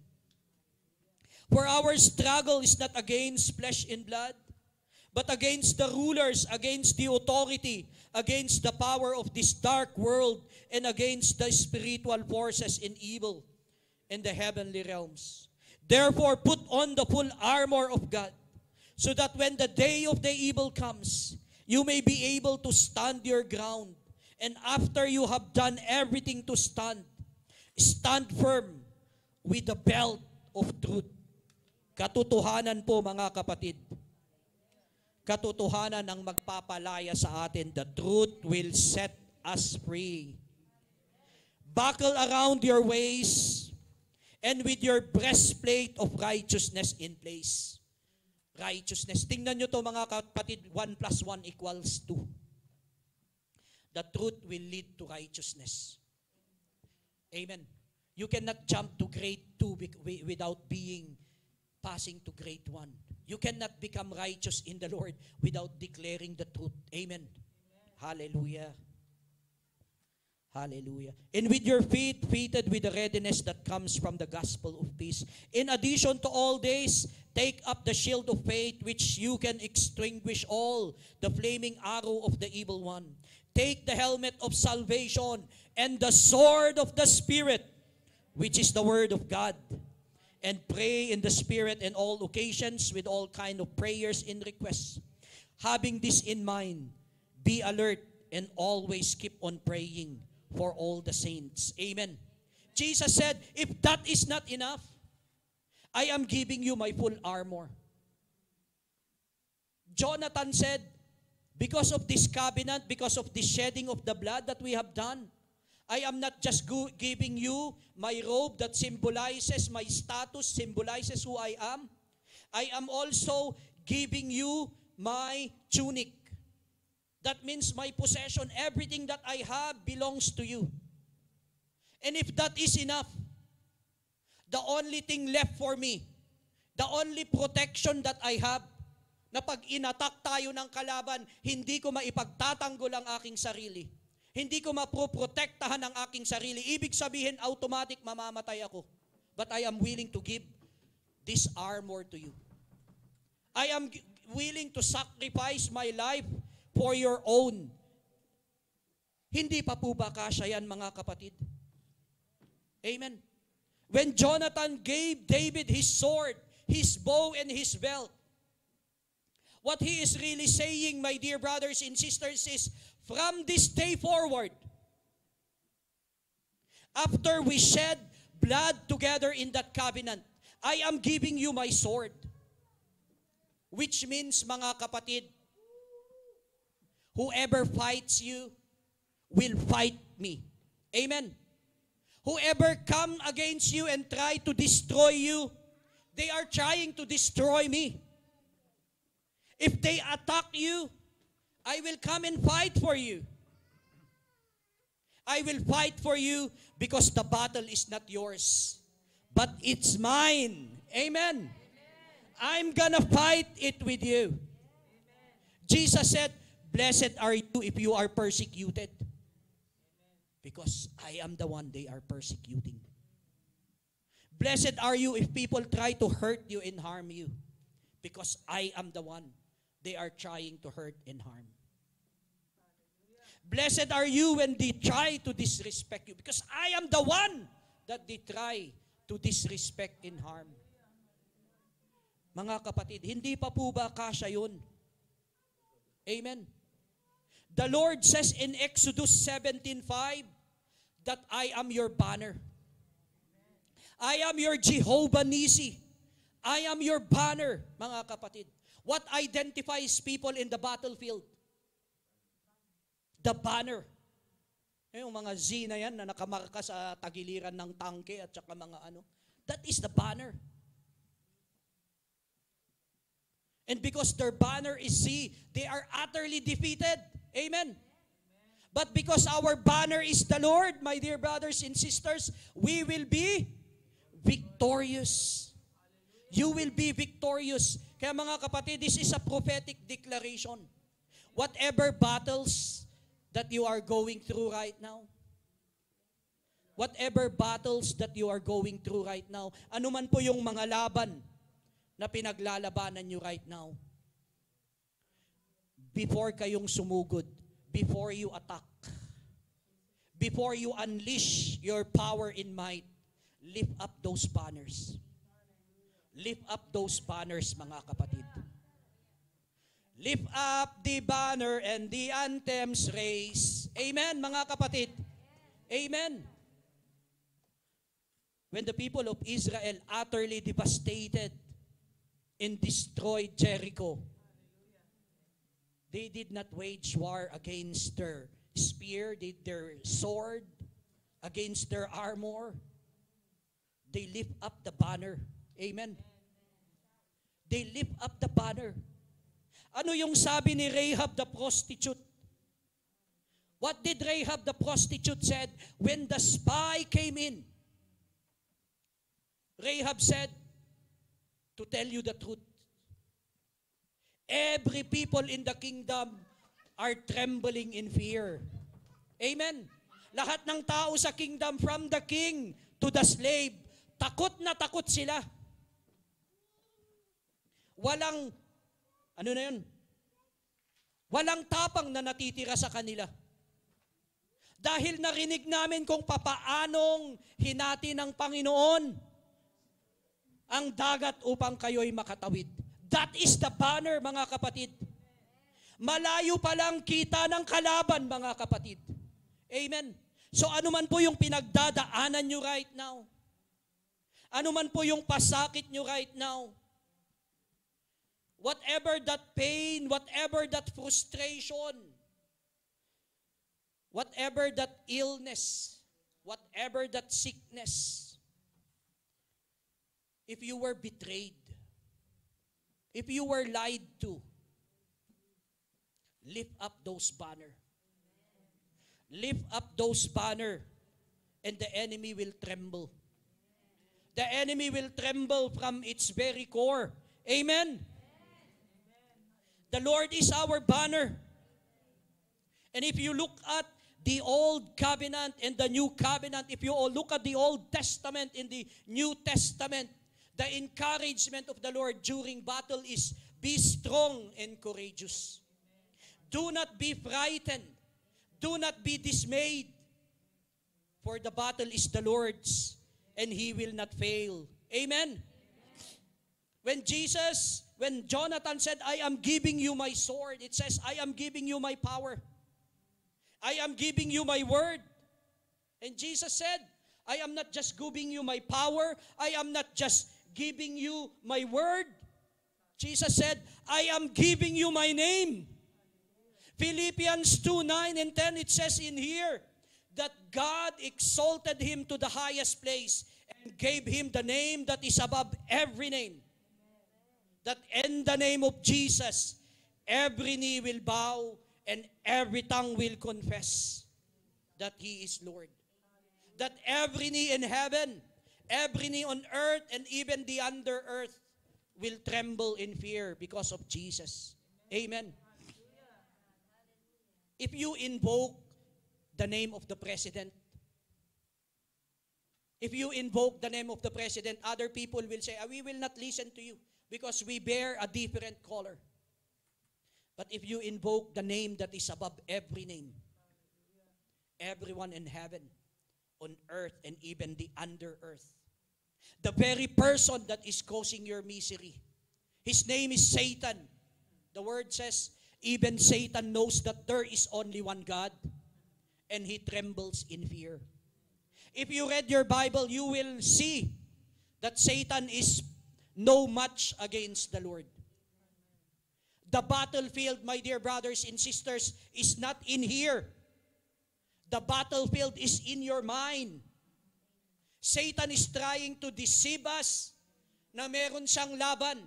For our struggle is not against flesh and blood, but against the rulers, against the authority, against the power of this dark world, and against the spiritual forces in evil in the heavenly realms. Therefore, put on the full armor of God, so that when the day of the evil comes, you may be able to stand your ground. And after you have done everything to stand, stand firm with the belt of truth. Katotohanan po, mga kapatid. Katotohanan ang magpapalaya sa atin. The truth will set us free. Buckle around your waist and with your breastplate of righteousness in place. Righteousness. Tingnan nyo to, mga kapatid, one plus one equals two. The truth will lead to righteousness. Amen. You cannot jump to grade two without being passing to grade one. You cannot become righteous in the Lord without declaring the truth. Amen. Amen. Hallelujah. Hallelujah. And with your feet fitted with the readiness that comes from the gospel of peace. In addition to all this, take up the shield of faith, which you can extinguish all the flaming arrow of the evil one. Take the helmet of salvation and the sword of the Spirit, which is the word of God. And pray in the Spirit in all occasions with all kind of prayers and requests. Having this in mind, be alert and always keep on praying for all the saints. Amen. Jesus said, if that is not enough, I am giving you my full armor. Jonathan said, because of this covenant, because of the shedding of the blood that we have done, I am not just go- giving you my robe that symbolizes my status, symbolizes who I am. I am also giving you my tunic. That means my possession, everything that I have belongs to you. And if that is enough, the only thing left for me, the only protection that I have, na pag inatak tayo ng kalaban, hindi ko maipagtatanggol ang aking sarili. Hindi ko maproprotektahan ang aking sarili. Ibig sabihin, automatic mamamatay ako. But I am willing to give this armor to you. I am willing to sacrifice my life for your own. Hindi pa po ba kasya yan, mga kapatid? Amen. When Jonathan gave David his sword, his bow, and his belt, what he is really saying, my dear brothers and sisters, is from this day forward, after we shed blood together in that covenant, I am giving you my sword. Which means, mga kapatid, whoever fights you will fight me. Amen. Whoever come against you and try to destroy you, they are trying to destroy me. If they attack you, I will come and fight for you. I will fight for you because the battle is not yours, but it's mine. Amen. Amen. I'm gonna fight it with you. Amen. Jesus said, blessed are you if you are persecuted, because I am the one they are persecuting. Blessed are you if people try to hurt you and harm you, because I am the one they are trying to hurt and harm. Blessed are you when they try to disrespect you, because I am the one that they try to disrespect and harm. Mga kapatid, hindi pa po ba kasya yun? Amen. The Lord says in Exodus seventeen five that I am your banner. I am your Jehovah Nissi. I am your banner, mga kapatid. What identifies people in the battlefield? The banner. Yung mga Z na yan na nakamarka sa tagiliran ng tangke at saka mga ano. That is the banner. And because their banner is Z, they are utterly defeated. Amen. But because our banner is the Lord, my dear brothers and sisters, we will be victorious. You will be victorious. Kaya mga kapatid, this is a prophetic declaration. Whatever battles that you are going through right now, whatever battles that you are going through right now, ano man po yung mga laban na pinaglalabanan nyo right now, before kayong sumugod, before you attack, before you unleash your power in might, lift up those banners. Lift up those banners, mga kapatid. Lift up the banner and the anthems raise. Amen, mga kapatid. Amen. When the people of Israel utterly devastated and destroyed Jericho, they did not wage war against their spear, did their sword, against their armor. They lift up the banner. Amen. They lift up the banner. Ano yung sabi ni Rahab the prostitute? What did Rahab the prostitute said when the spy came in? Rahab said, to tell you the truth, every people in the kingdom are trembling in fear. Amen. Lahat ng tao sa kingdom, from the king to the slave, takot na takot sila. Walang, ano na yun? Walang tapang na natitira sa kanila. Dahil narinig namin kung papaanong hinati ng Panginoon ang dagat upang kayo'y makatawid. That is the banner, mga kapatid. Malayo pa lang kita ng kalaban, mga kapatid. Amen. So ano man po yung pinagdadaanan nyo right now, ano man po yung pasakit nyo right now, whatever that pain, whatever that frustration, whatever that illness, whatever that sickness, if you were betrayed, if you were lied to, lift up those banner. Lift up those banner, and the enemy will tremble. The enemy will tremble from its very core. Amen. The Lord is our banner. And if you look at the Old Covenant and the New Covenant, if you all look at the Old Testament and the New Testament, the encouragement of the Lord during battle is, be strong and courageous. Do not be frightened. Do not be dismayed. For the battle is the Lord's, and He will not fail. Amen. When Jesus, when Jonathan said, I am giving you my sword, it says, I am giving you my power. I am giving you my word. And Jesus said, I am not just giving you my power. I am not just giving you my word. Jesus said, I am giving you my name. Philippians two, nine and ten, it says in here that God exalted him to the highest place and gave him the name that is above every name. That in the name of Jesus, every knee will bow and every tongue will confess that He is Lord. That every knee in heaven, every knee on earth, and even the under earth will tremble in fear because of Jesus. Amen. If you invoke the name of the president, if you invoke the name of the president, other people will say, we will not listen to you because we bear a different color. But if you invoke the name that is above every name, everyone in heaven, on earth, and even the under earth, the very person that is causing your misery, his name is Satan. The word says, even Satan knows that there is only one God, and he trembles in fear. If you read your Bible, you will see that Satan is no match against the Lord. The battlefield, my dear brothers and sisters, is not in here. The battlefield is in your mind. Satan is trying to deceive us na meron siyang laban.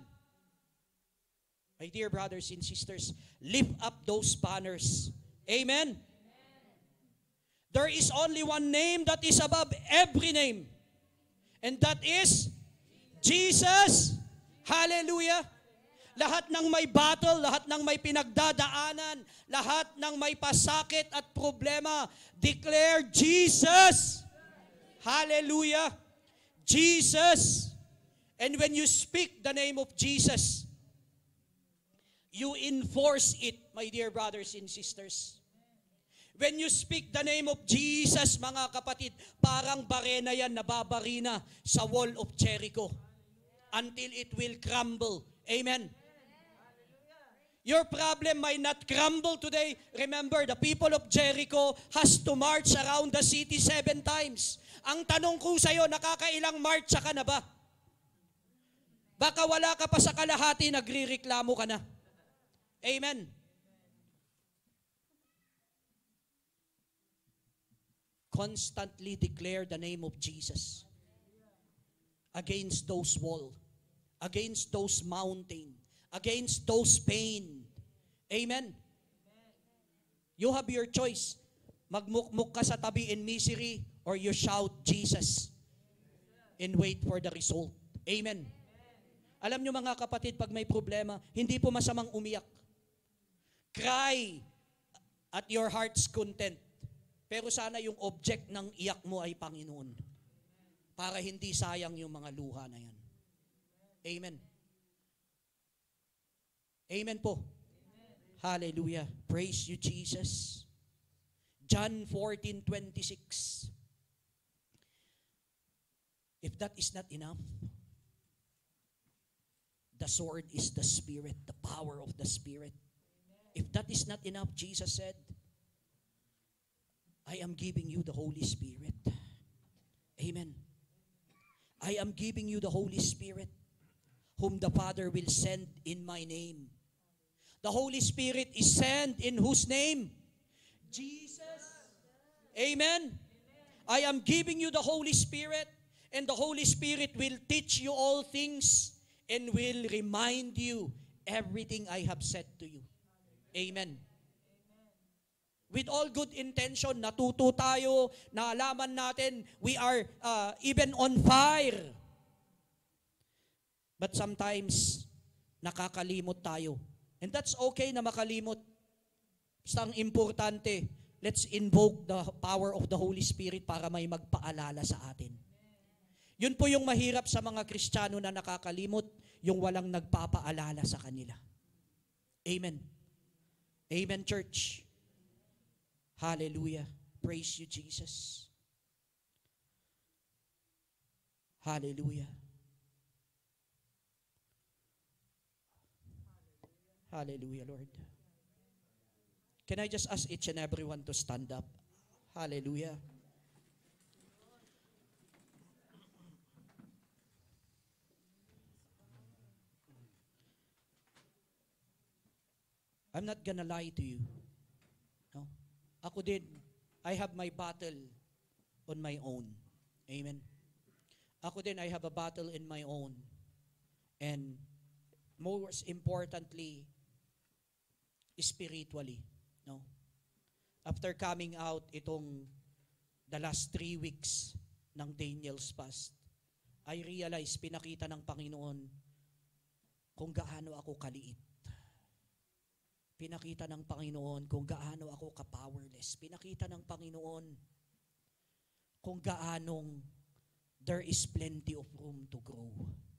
My dear brothers and sisters, lift up those banners. Amen? There is only one name that is above every name. And that is Jesus. Hallelujah. Lahat ng may battle, lahat ng may pinagdadaanan, lahat ng may pasakit at problema, declare Jesus. Hallelujah. Jesus. And when you speak the name of Jesus, you enforce it, my dear brothers and sisters. When you speak the name of Jesus, mga kapatid, parang barena yan, nababarina sa wall of Jericho until it will crumble. Amen. Your problem might not crumble today. Remember, the people of Jericho has to march around the city seven times. Ang tanong ko sa iyo, nakakailang march ka na ba? Baka wala ka pa sa kalahati, nagrireklamo ka na. Amen. Constantly declare the name of Jesus against those walls, against those mountains, against those pain. Amen. You have your choice. Magmukmuk ka sa tabi in misery or you shout Jesus and wait for the result. Amen. Alam nyo mga kapatid, pag may problema, hindi po masamang umiyak. Cry at your heart's content. Pero sana yung object ng iyak mo ay Panginoon. Para hindi sayang yung mga luha na yan. Amen. Amen po. Amen. Hallelujah. Praise you, Jesus. John fourteen twenty-six. If that is not enough, the sword is the Spirit, the power of the Spirit. If that is not enough, Jesus said, I am giving you the Holy Spirit. Amen. I am giving you the Holy Spirit, whom the Father will send in my name. The Holy Spirit is sent in whose name? Jesus. Amen. I am giving you the Holy Spirit, and the Holy Spirit will teach you all things and will remind you everything I have said to you. Amen. With all good intention, natuto tayo, naalaman natin, we are uh, even on fire. But sometimes, nakakalimot tayo. And that's okay na makalimot. Basta ang importante, let's invoke the power of the Holy Spirit para may magpaalala sa atin. Yun po yung mahirap sa mga Kristiyano na nakakalimot, yung walang nagpapaalala sa kanila. Amen. Amen, church. Hallelujah. Praise you, Jesus. Hallelujah. Hallelujah, Lord. Can I just ask each and everyone to stand up? Hallelujah. I'm not gonna lie to you. No? Ako din, I have my battle on my own. Amen. Ako din, I have a battle in my own. And most importantly, spiritually. No? After coming out itong the last three weeks ng Daniel's fast, I realized, pinakita ng Panginoon kung gaano ako kaliit. Pinakita ng Panginoon kung gaano ako ka-powerless. Pinakita ng Panginoon kung gaanong there is plenty of room to grow.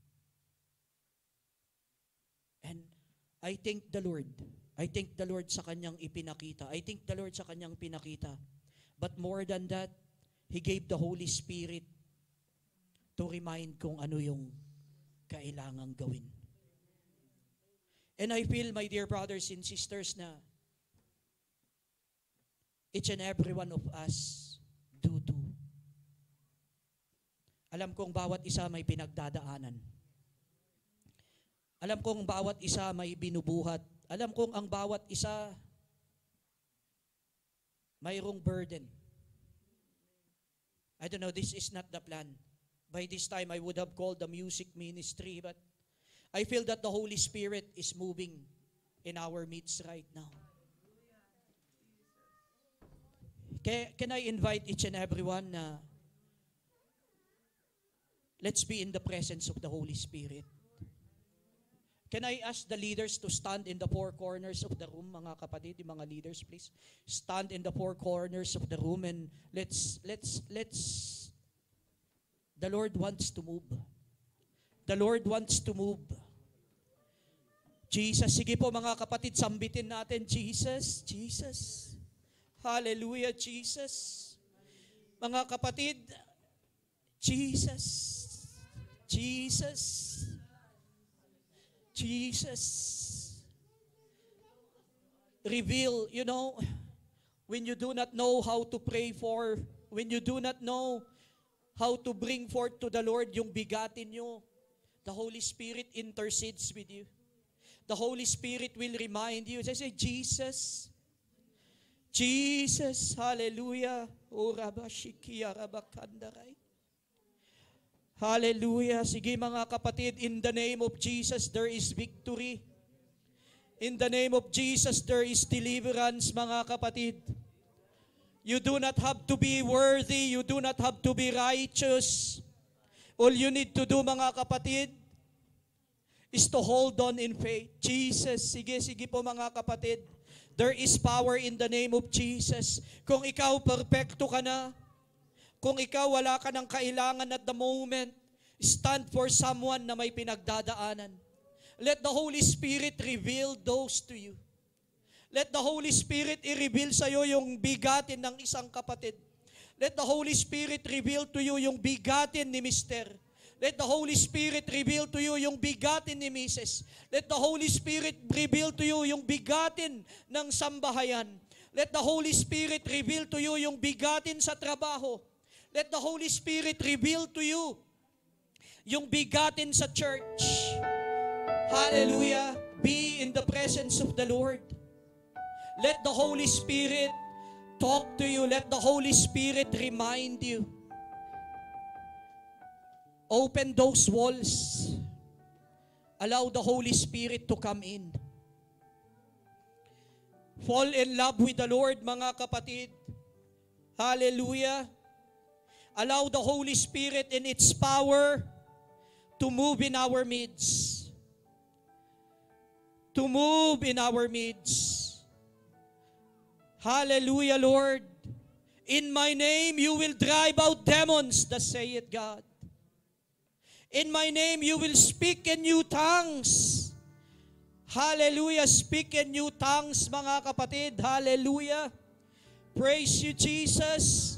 And I thank the Lord. I thank the Lord sa kanyang ipinakita. I thank the Lord sa kanyang pinakita. But more than that, He gave the Holy Spirit to remind kung ano yung kailangang gawin. And I feel, my dear brothers and sisters, na each and every one of us do too. Alam kong bawat isa may pinagdadaanan. Alam kong bawat isa may binubuhat. Alam kong ang bawat isa mayroong burden. I don't know, this is not the plan. By this time, I would have called the music ministry, but I feel that the Holy Spirit is moving in our midst right now. Can, can I invite each and everyone na let's be in the presence of the Holy Spirit. Can I ask the leaders to stand in the four corners of the room, mga kapatid, yung mga leaders, please. Stand in the four corners of the room and let's, let's, let's, the Lord wants to move. The Lord wants to move. Jesus, sige po mga kapatid, sambitin natin, Jesus, Jesus. Hallelujah, Jesus. Mga kapatid, Jesus, Jesus, Jesus. Reveal, you know, when you do not know how to pray for, when you do not know how to bring forth to the Lord yung bigatin nyo, the Holy Spirit intercedes with you. The Holy Spirit will remind you. Say, say Jesus, Jesus, hallelujah. O rabashikia rabakandaray. Hallelujah. Sige mga kapatid, in the name of Jesus, there is victory. In the name of Jesus, there is deliverance, mga kapatid. You do not have to be worthy. You do not have to be righteous. All you need to do, mga kapatid, is to hold on in faith. Jesus, sige, sige po mga kapatid. There is power in the name of Jesus. Kung ikaw perfecto ka na, kung ikaw wala ka ng kailangan at the moment, stand for someone na may pinagdadaanan. Let the Holy Spirit reveal those to you. Let the Holy Spirit i-reveal sa iyo yung bigatin ng isang kapatid. Let the Holy Spirit reveal to you yung bigatin ni Mister Let the Holy Spirit reveal to you yung bigatin ni Missus Let the Holy Spirit reveal to you yung bigatin ng sambahayan. Let the Holy Spirit reveal to you yung bigatin sa trabaho. Let the Holy Spirit reveal to you yung bigatin sa church. Hallelujah. Be in the presence of the Lord. Let the Holy Spirit talk to you. Let the Holy Spirit remind you. Open those walls. Allow the Holy Spirit to come in. Fall in love with the Lord, mga kapatid. Hallelujah. Allow the Holy Spirit in its power to move in our midst. To move in our midst. Hallelujah, Lord. In my name you will drive out demons, thus saith God. In my name you will speak in new tongues. Hallelujah, speak in new tongues, mga kapatid. Hallelujah. Praise you, Jesus.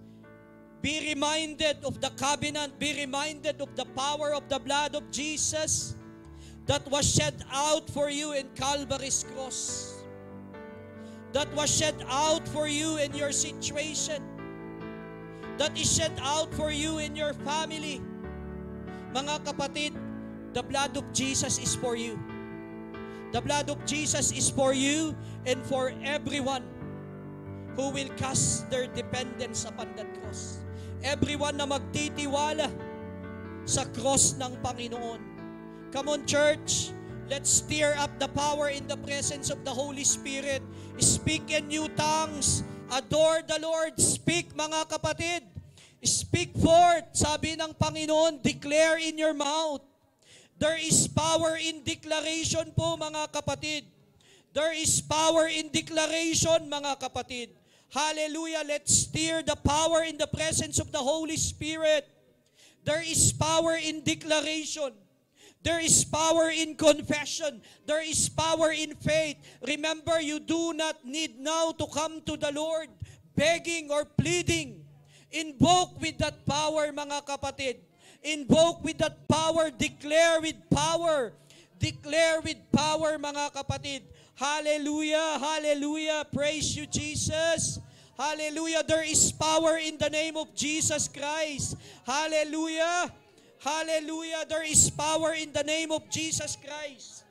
Be reminded of the covenant. Be reminded of the power of the blood of Jesus that was shed out for you in Calvary's cross. That was shed out for you in your situation. That is shed out for you in your family. Mga kapatid, the blood of Jesus is for you. The blood of Jesus is for you and for everyone who will cast their dependence upon that cross. Everyone na magtitiwala sa cross ng Panginoon. Come on, church. Let's stir up the power in the presence of the Holy Spirit. Speak in new tongues. Adore the Lord. Speak, mga kapatid. Speak forth. Sabi ng Panginoon, declare in your mouth. There is power in declaration po, mga kapatid. There is power in declaration, mga kapatid. Hallelujah. Let's stir the power in the presence of the Holy Spirit. There is power in declaration. There is power in confession. There is power in faith. Remember, you do not need now to come to the Lord begging or pleading. Invoke with that power, mga kapatid. Invoke with that power. Declare with power. Declare with power, mga kapatid. Hallelujah, hallelujah. Praise you, Jesus. Hallelujah. There is power in the name of Jesus Christ. Hallelujah. Hallelujah. There is power in the name of Jesus Christ.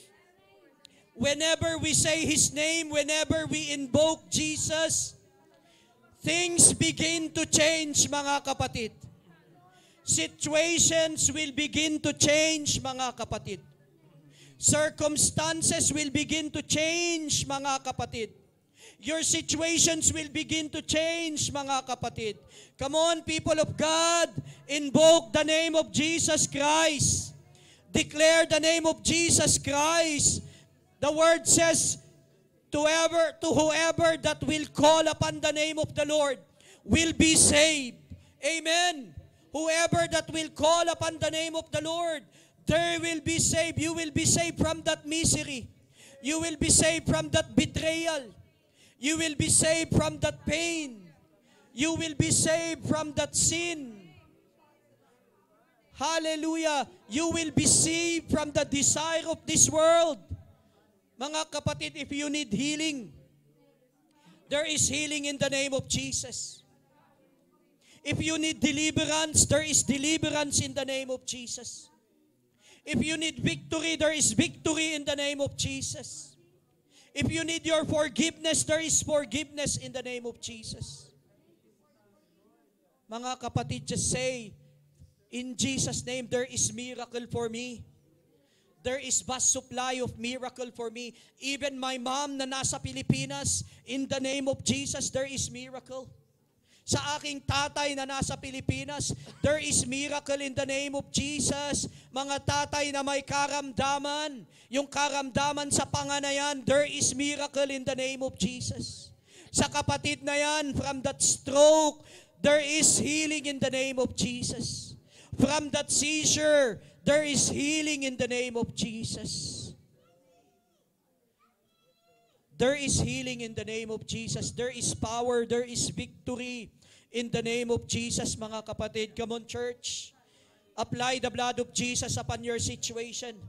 Whenever we say His name, whenever we invoke Jesus, things begin to change, mga kapatid. Situations will begin to change, mga kapatid. Circumstances will begin to change, mga kapatid. Your situations will begin to change, mga kapatid. Come on, people of God, invoke the name of Jesus Christ. Declare the name of Jesus Christ. The word says, to whoever, to whoever that will call upon the name of the Lord will be saved. Amen. Whoever that will call upon the name of the Lord, they will be saved. You will be saved from that misery. You will be saved from that betrayal. You will be saved from that pain. You will be saved from that sin. Hallelujah. You will be saved from the desire of this world. Mga kapatid, if you need healing, there is healing in the name of Jesus. If you need deliverance, there is deliverance in the name of Jesus. If you need victory, there is victory in the name of Jesus. If you need your forgiveness, there is forgiveness in the name of Jesus. Mga kapatid, just say, in Jesus' name, there is miracle for me. There is vast supply of miracle for me. Even my mom na nasa Pilipinas, in the name of Jesus, there is miracle. Sa aking tatay na nasa Pilipinas, there is miracle in the name of Jesus. Mga tatay na may karamdaman, yung karamdaman sa panganayan, there is miracle in the name of Jesus. Sa kapatid na yan, from that stroke, there is healing in the name of Jesus. From that seizure, there is healing in the name of Jesus. There is healing in the name of Jesus. There is power, there is victory in the name of Jesus, mga kapatid. Come on, church. Apply the blood of Jesus upon your situation.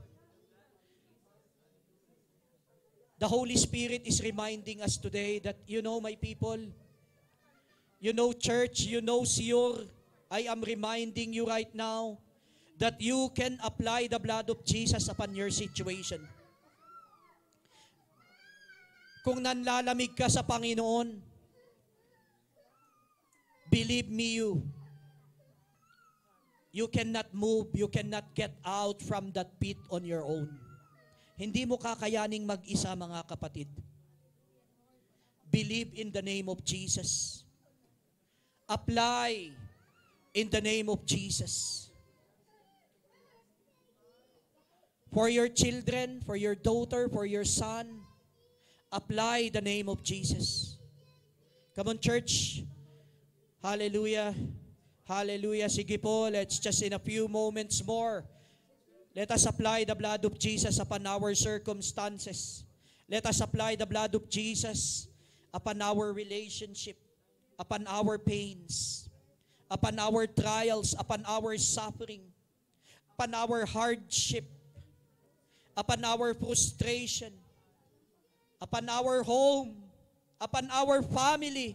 The Holy Spirit is reminding us today that, you know, my people, you know, church, you know, Sior, I am reminding you right now that you can apply the blood of Jesus upon your situation. Kung nanlalamig ka sa Panginoon, believe me you, you cannot move, you cannot get out from that pit on your own. Hindi mo kakayaning mag-isa, mga kapatid. Believe in the name of Jesus. Apply in the name of Jesus. For your children, for your daughter, for your son, apply the name of Jesus. Come on, church. Hallelujah. Hallelujah. Sige po, let's just in a few moments more, let us apply the blood of Jesus upon our circumstances. Let us apply the blood of Jesus upon our relationship, upon our pains, upon our trials, upon our suffering, upon our hardship, upon our frustration, upon our home, upon our family,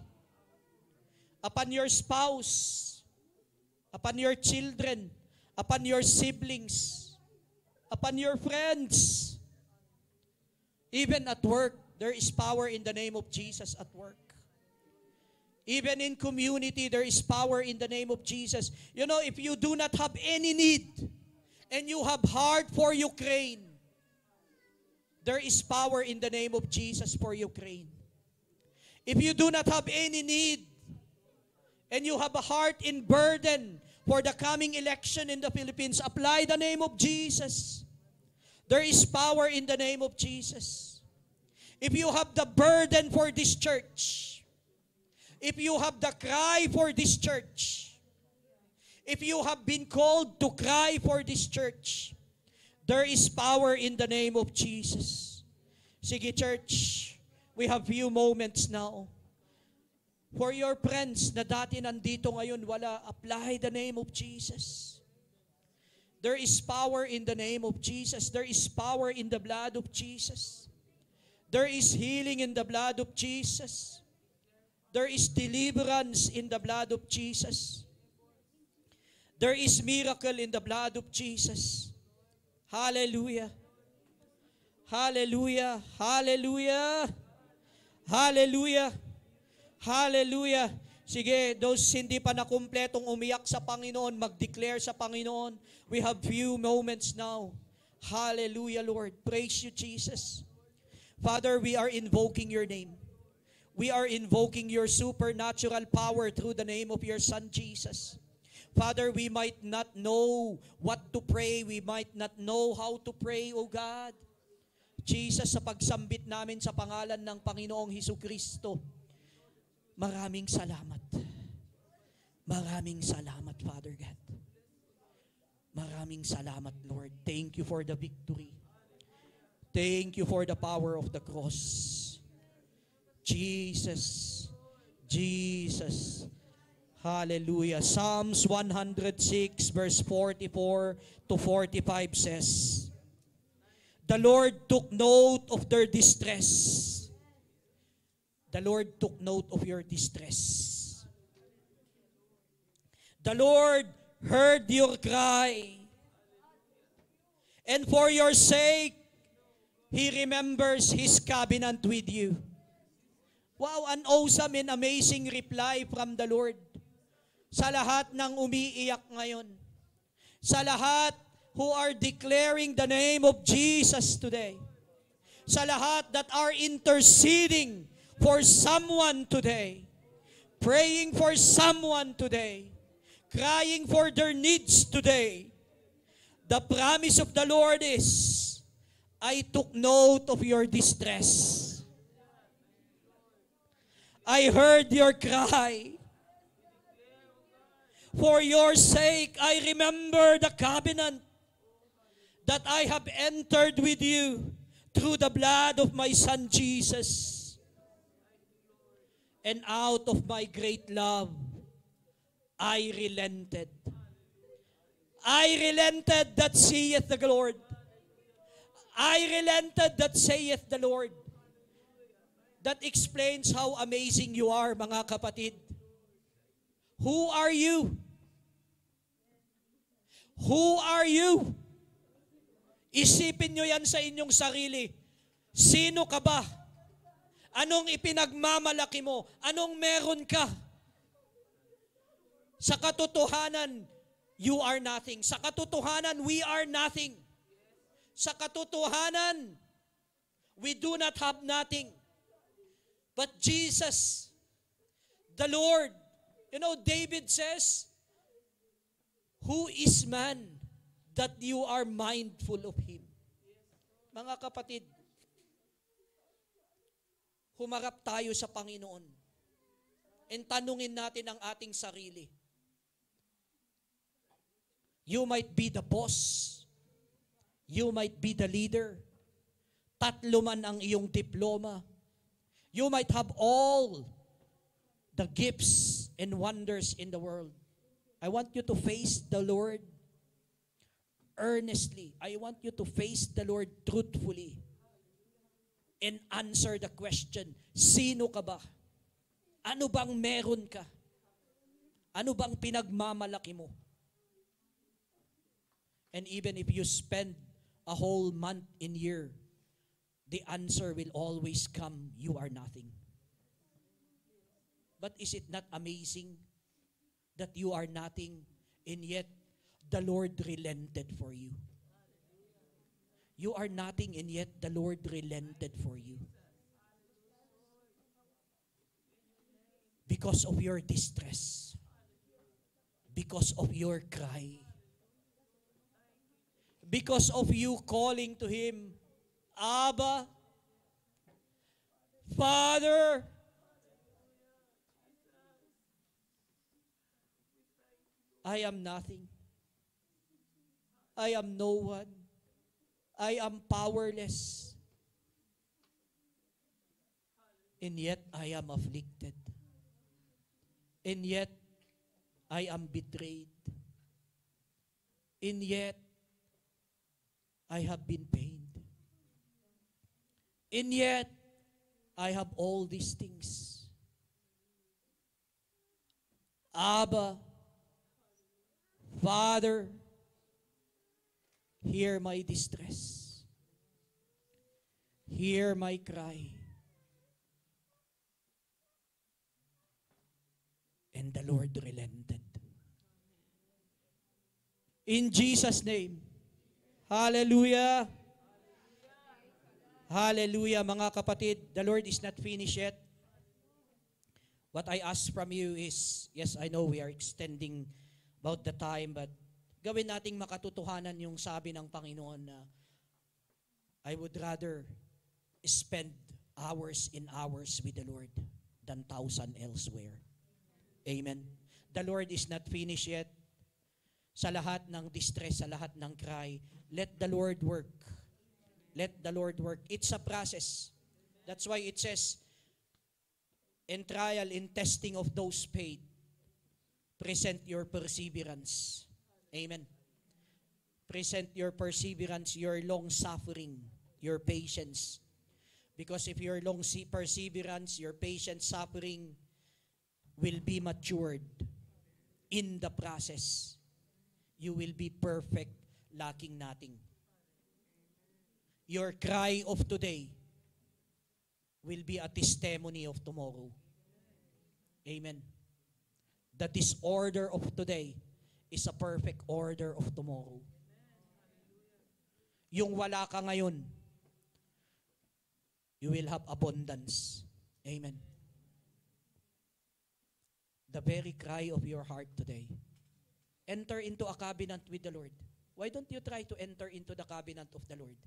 upon your spouse, upon your children, upon your siblings, upon your friends. Even at work, there is power in the name of Jesus at work. Even in community, there is power in the name of Jesus. You know, if you do not have any need, and you have heart for Ukraine, there is power in the name of Jesus for Ukraine. If you do not have any need, and you have a heart in burden for the coming election in the Philippines, apply the name of Jesus. There is power in the name of Jesus. If you have the burden for this church, if you have the cry for this church, if you have been called to cry for this church, there is power in the name of Jesus. Sige, church, we have few moments now. For your friends na dati nandito ngayon, wala, apply the name of Jesus. There is power in the name of Jesus. There is power in the blood of Jesus. There is healing in the blood of Jesus. There is deliverance in the blood of Jesus. There is miracle in the blood of Jesus. Hallelujah. Hallelujah. Hallelujah. Hallelujah. Hallelujah. Sige, those hindi pa nakumpletong umiyak sa Panginoon, mag-declare sa Panginoon. We have few moments now. Hallelujah, Lord. Praise you, Jesus. Father, we are invoking your name. We are invoking your supernatural power through the name of your Son, Jesus. Father, we might not know what to pray. We might not know how to pray, O God. Jesus, sa pagsambit namin sa pangalan ng Panginoong Hesukristo, maraming salamat. Maraming salamat, Father God. Maraming salamat, Lord. Thank you for the victory. Thank you for the power of the cross. Jesus, Jesus. Hallelujah. Psalms one hundred six verse forty-four to forty-five says, the Lord took note of their distress. The Lord took note of your distress. The Lord heard your cry. And for your sake, He remembers His covenant with you. Wow, an awesome and amazing reply from the Lord. Sa lahat ng umiiyak ngayon. Sa lahat who are declaring the name of Jesus today. Sa lahat that are interceding for someone today. Praying for someone today. Crying for their needs today. The promise of the Lord is, I took note of your distress. I heard your cry. For your sake, I remember the covenant that I have entered with you through the blood of my Son Jesus. And out of my great love, I relented. I relented, that saith the Lord. I relented, that saith the Lord. That explains how amazing you are, mga kapatid. Who are you? Who are you? Isipin nyo yan sa inyong sarili. Sino ka ba? Anong ipinagmamalaki mo? Anong meron ka? Sa katotohanan, you are nothing. Sa katotohanan, we are nothing. Sa katotohanan, we do not have nothing. But Jesus, the Lord, you know, David says, who is man that you are mindful of him? Mga kapatid, humarap tayo sa Panginoon and tanungin natin ang ating sarili. You might be the boss. You might be the leader. Tatlo man ang iyong diploma. You might have all the gifts and wonders in the world. I want you to face the Lord earnestly. I want you to face the Lord truthfully and answer the question, sino ka ba? Ano bang meron ka? Ano bang pinagmamalaki mo? And even if you spend a whole month and year, the answer will always come, you are nothing. But is it not amazing that you are nothing and yet the Lord relented for you? You are nothing and yet the Lord relented for you. Because of your distress. Because of your cry. Because of you calling to Him, Abba, Father, I am nothing. I am no one. I am powerless. And yet I am afflicted. And yet I am betrayed. And yet I have been pained. And yet, I have all these things. Abba, Father, hear my distress. Hear my cry. And the Lord relented. In Jesus' name, hallelujah. Hallelujah, mga kapatid. The Lord is not finished yet. What I ask from you is, yes, I know we are extending about the time, but gawin nating makatotohanan yung sabi ng Panginoon na I would rather spend hours in hours with the Lord than thousand elsewhere. Amen. The Lord is not finished yet. Sa lahat ng distress, sa lahat ng cry, let the Lord work. Let the Lord work. It's a process. That's why it says, in trial, in testing of those faith, present your perseverance. Amen. Present your perseverance, your long suffering, your patience. Because if your long perseverance, your patient suffering will be matured in the process, you will be perfect, lacking nothing. Your cry of today will be a testimony of tomorrow. Amen. The disorder of today is a perfect order of tomorrow. Yung wala ka ngayon, you will have abundance. Amen. The very cry of your heart today, enter into a covenant with the Lord. Why don't you try to enter into the covenant of the Lord?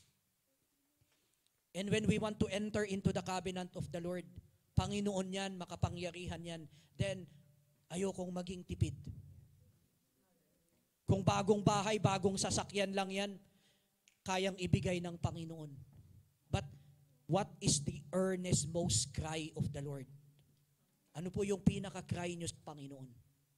And when we want to enter into the covenant of the Lord, Panginoon yan, makapangyarihan yan, then ayokong maging tipid. Kung bagong bahay, bagong sasakyan lang yan, kayang ibigay ng Panginoon. But what is the earnest most cry of the Lord? Ano po yung pinaka-cry nyo sa Panginoon?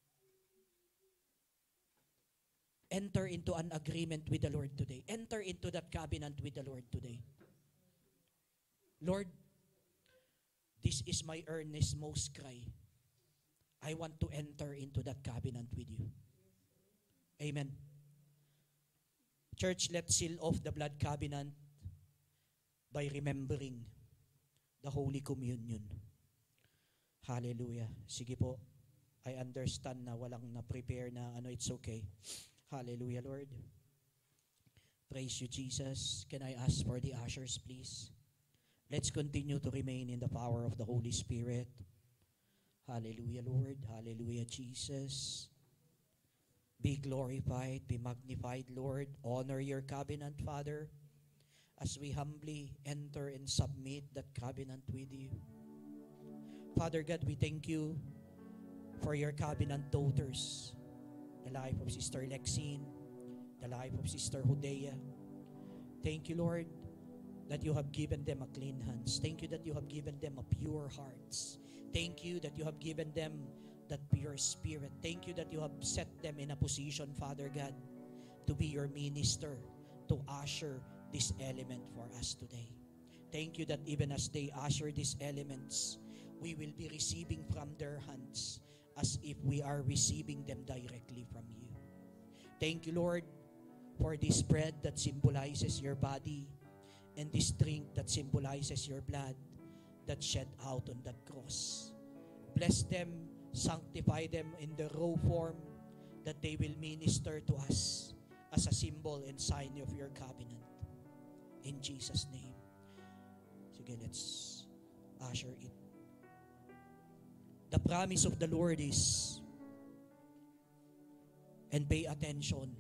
Enter into an agreement with the Lord today. Enter into that covenant with the Lord today. Lord, this is my earnest most cry. I want to enter into that covenant with you. Amen. Church, let's seal off the blood covenant by remembering the Holy Communion. Hallelujah. Sige po. I understand na walang na-prepare na ano, it's okay. Hallelujah, Lord. Praise you, Jesus. Can I ask for the ushers, please? Let's continue to remain in the power of the Holy Spirit. Hallelujah, Lord. Hallelujah, Jesus. Be glorified, be magnified, Lord. Honor your covenant, Father, as we humbly enter and submit that covenant with you. Father God, we thank you for your covenant daughters, the life of Sister Lexine, the life of Sister Hodea. Thank you, Lord, that you have given them a clean hands. Thank you that you have given them a pure hearts. Thank you that you have given them that pure spirit. Thank you that you have set them in a position, Father God, to be your minister, to usher this element for us today. Thank you that even as they usher these elements, we will be receiving from their hands as if we are receiving them directly from you. Thank you, Lord, for this bread that symbolizes your body and this drink that symbolizes your blood that shed out on that cross. Bless them, sanctify them in the raw form that they will minister to us as a symbol and sign of your covenant. In Jesus' name. Sige, let's usher it. The promise of the Lord is, and pay attention,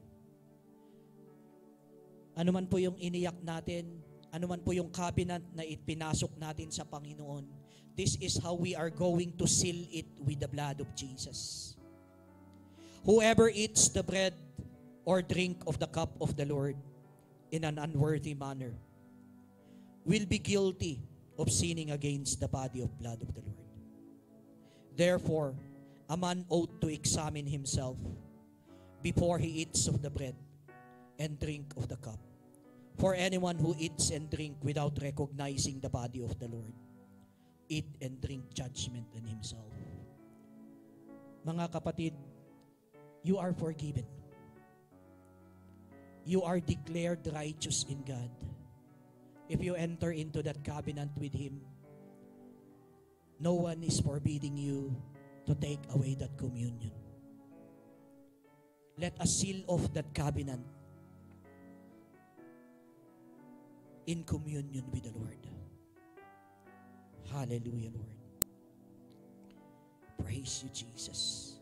ano man po yung iniyak natin, ano man po yung covenant na ipinasok natin sa Panginoon, this is how we are going to seal it with the blood of Jesus. Whoever eats the bread or drink of the cup of the Lord in an unworthy manner will be guilty of sinning against the body of blood of the Lord. Therefore, a man ought to examine himself before he eats of the bread and drink of the cup. For anyone who eats and drink without recognizing the body of the Lord, eat and drink judgment on himself. Mga kapatid, you are forgiven. You are declared righteous in God. If you enter into that covenant with Him, no one is forbidding you to take away that communion. Let us seal off that covenant in communion with the Lord. Hallelujah, Lord. Praise you, Jesus.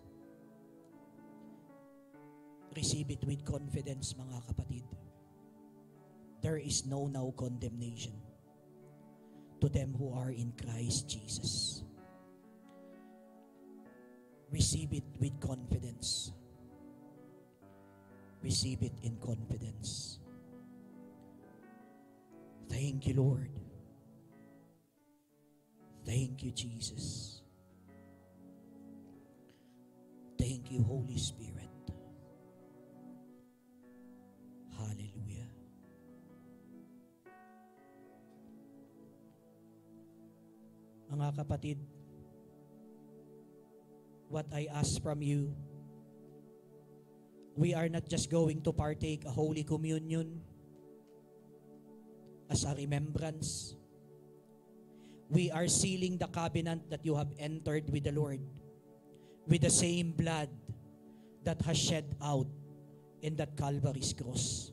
Receive it with confidence, mga kapatid. There is no now condemnation to them who are in Christ Jesus. Receive it with confidence. Receive it in confidence. Thank you, Lord. Thank you, Jesus. Thank you, Holy Spirit. Hallelujah. Mga kapatid, what I ask from you, we are not just going to partake a Holy Communion as a remembrance. We are sealing the covenant that you have entered with the Lord with the same blood that has shed out in that Calvary's cross.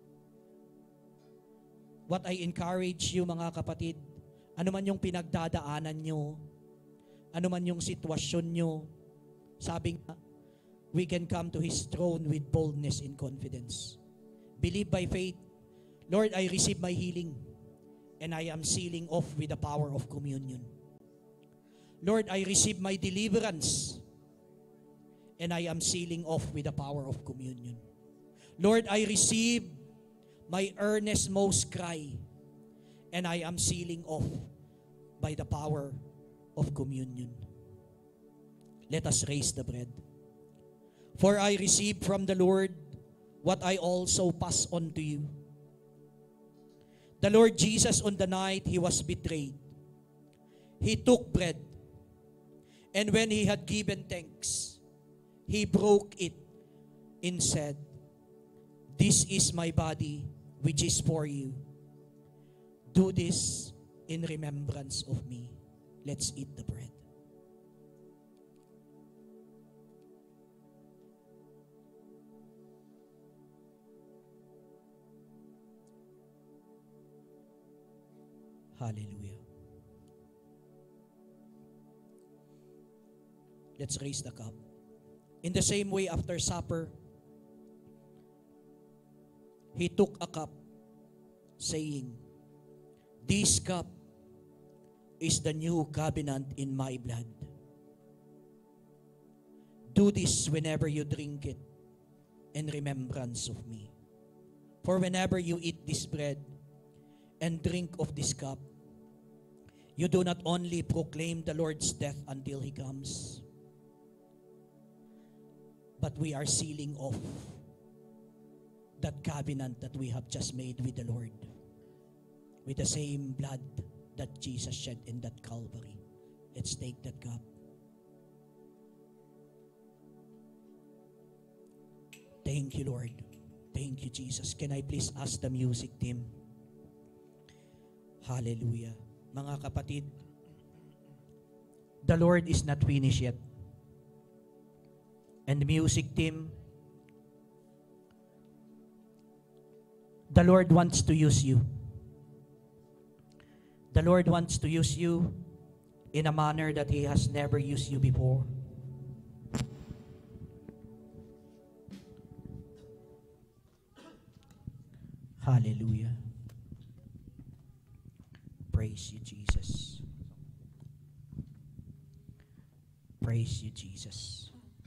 What I encourage you, mga kapatid, ano man yung pinagdadaanan nyo, ano man yung sitwasyon nyo, sabi nga, we can come to His throne with boldness and confidence. Believe by faith, Lord, I receive my healing and I am sealing off with the power of communion. Lord, I receive my deliverance and I am sealing off with the power of communion. Lord, I receive my earnest most cry and I am sealing off by the power of communion. Let us raise the bread. For I received from the Lord what I also pass on to you. The Lord Jesus, on the night He was betrayed, He took bread, and when He had given thanks, He broke it and said, "This is my body, which is for you. Do this in remembrance of me." Let's eat the bread. Hallelujah. Let's raise the cup. In the same way, after supper, He took a cup, saying, "This cup is the new covenant in my blood. Do this whenever you drink it in remembrance of me. For whenever you eat this bread and drink of this cup, you do not only proclaim the Lord's death until He comes, but we are sealing off that covenant that we have just made with the Lord, with the same blood that Jesus shed in that Calvary. Let's take that cup. Thank you, Lord. Thank you, Jesus. Can I please ask the music team? Hallelujah. Mga kapatid, the Lord is not finished yet. And the music team, the Lord wants to use you. The Lord wants to use you in a manner that He has never used you before. Hallelujah. Praise you, Jesus. Praise you, Jesus.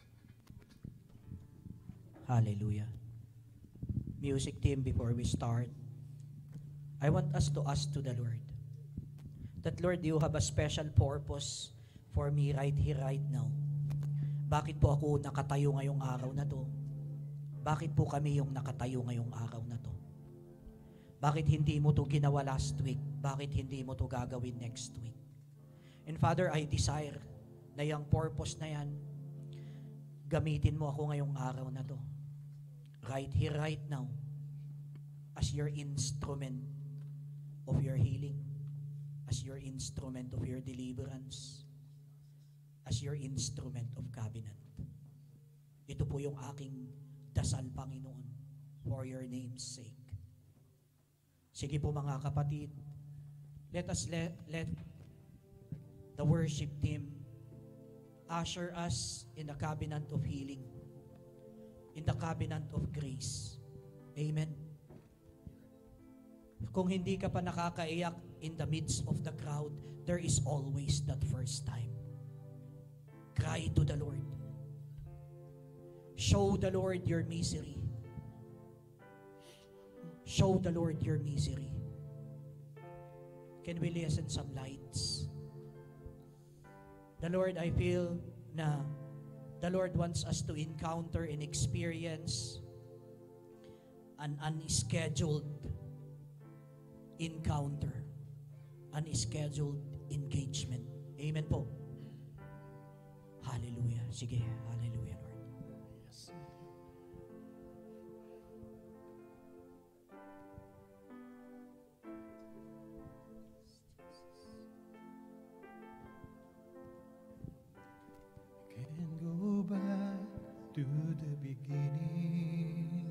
Hallelujah. Music team, before we start, I want us to ask to the Lord that, Lord, you have a special purpose for me right here, right now. Bakit po ako nakatayo ngayong araw na to? Bakit po kami yung nakatayo ngayong araw na to? Bakit hindi mo to ginawa last week? Bakit hindi mo to gagawin next week? And Father, I desire na yung purpose na yan, gamitin mo ako ngayong araw na to. Right here, right now, as your instrument of your healing, as your instrument of your deliverance, as your instrument of covenant. Ito po yung aking dasal, Panginoon, for your name's sake. Sige po mga kapatid, let us let, let the worship team usher us in the covenant of healing, in the covenant of grace. Amen. Kung hindi ka pa nakakaiyak in the midst of the crowd, there is always that first time. Cry to the Lord. Show the Lord your misery. Show the Lord your misery. Can we listen some lights? The Lord, I feel na the Lord wants us to encounter and experience an unscheduled encounter, unscheduled engagement. Amen po. Hallelujah. Sige, hallelujah, Lord. Yes. Can go back to the beginning.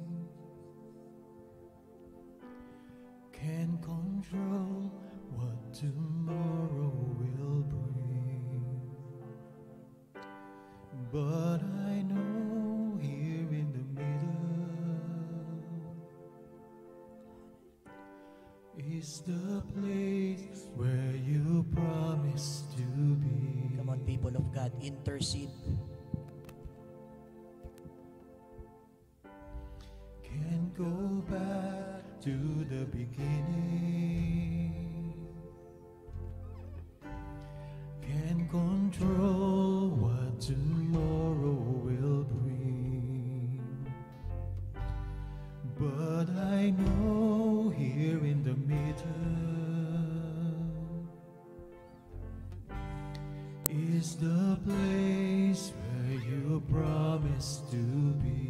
Can control what tomorrow will bring. But I know here in the middle is the place where you promised to be. Come on, people of God, intercede. Can go back to the beginning. Can control what tomorrow will bring. But I know here in the middle is the place where you promised to be.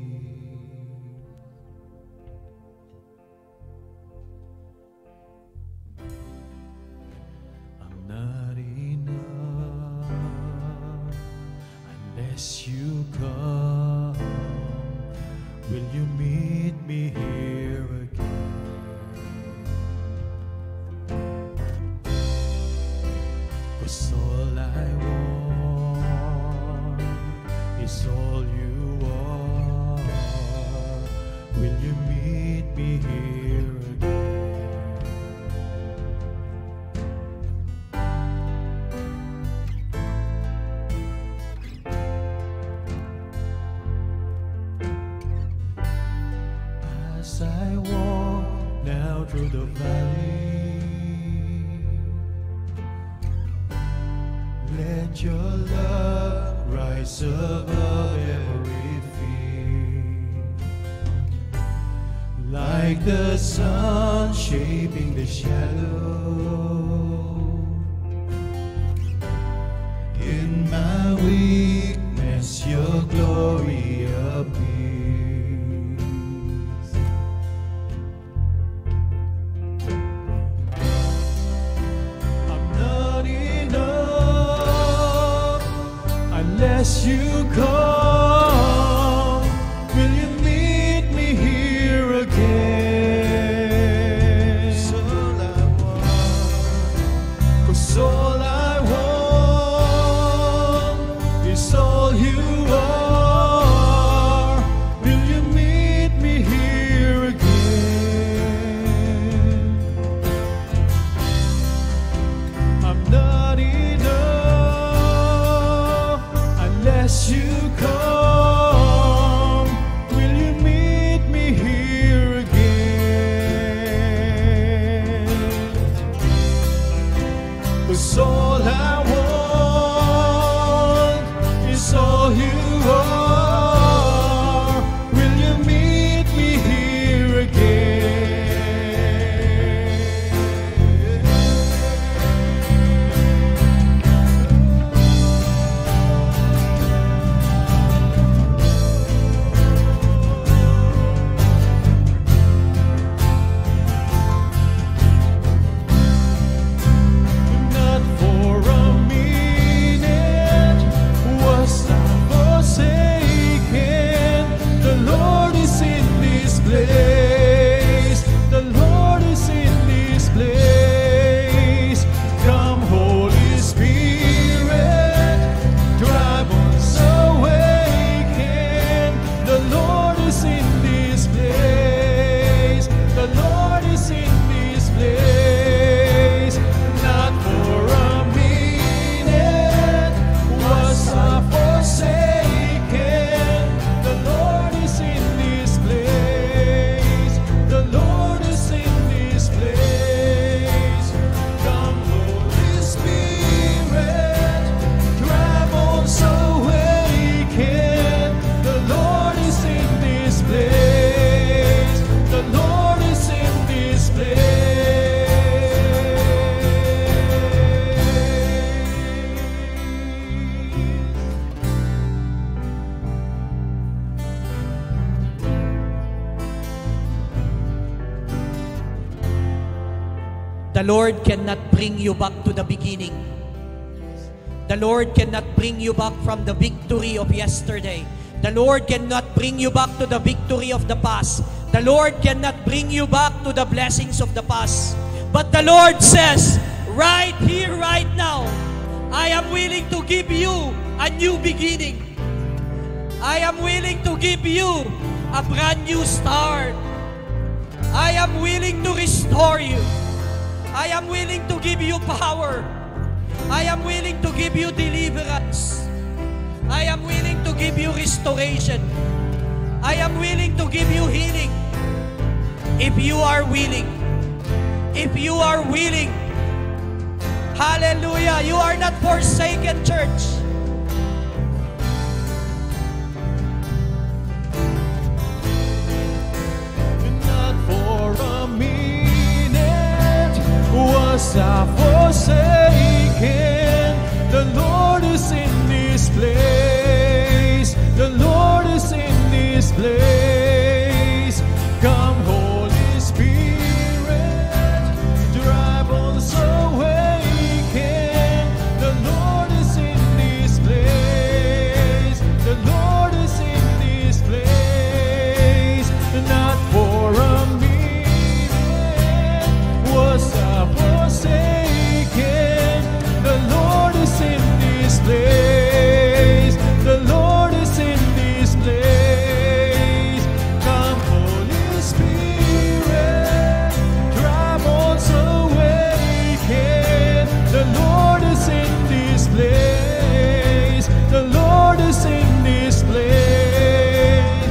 I'm not enough unless you come. Will you meet me here again? 'Cause all I want is all you are. Will you meet me here again? As I walk now through the valley, let your love rise above everything, like the sun shaping the shadow. In my weakness, your glory appears. I'm not enough unless you come. Will you meet me here again? 'Cause all I want, 'cause all I want is all you are. Will you meet me here again? I'm not enough unless you come. Will you meet me here again? 'Cause all I want is all you are. Will you meet me here again? Not for The Lord cannot bring you back to the beginning. The Lord cannot bring you back from the victory of yesterday. The Lord cannot bring you back to the victory of the past. The Lord cannot bring you back to the blessings of the past. But the Lord says, right here, right now, I am willing to give you a new beginning. I am willing to give you a brand new start. I am willing to restore you. I am willing to give you power. I am willing to give you deliverance. I am willing to give you restoration. I am willing to give you healing. If you are willing, if you are willing, hallelujah, you are not forsaken, church. Not for a minute was I forsaken. The Lord is in this place. The Lord is in this place. Come, Holy Spirit, drive us awaken. The Lord is in this place. The Lord is in this place. Not for a minute was I forsaken. The Lord is in this place. The Lord is in this place. Come, Holy Spirit, drive us awaken. The Lord is in this place. The Lord is in this place.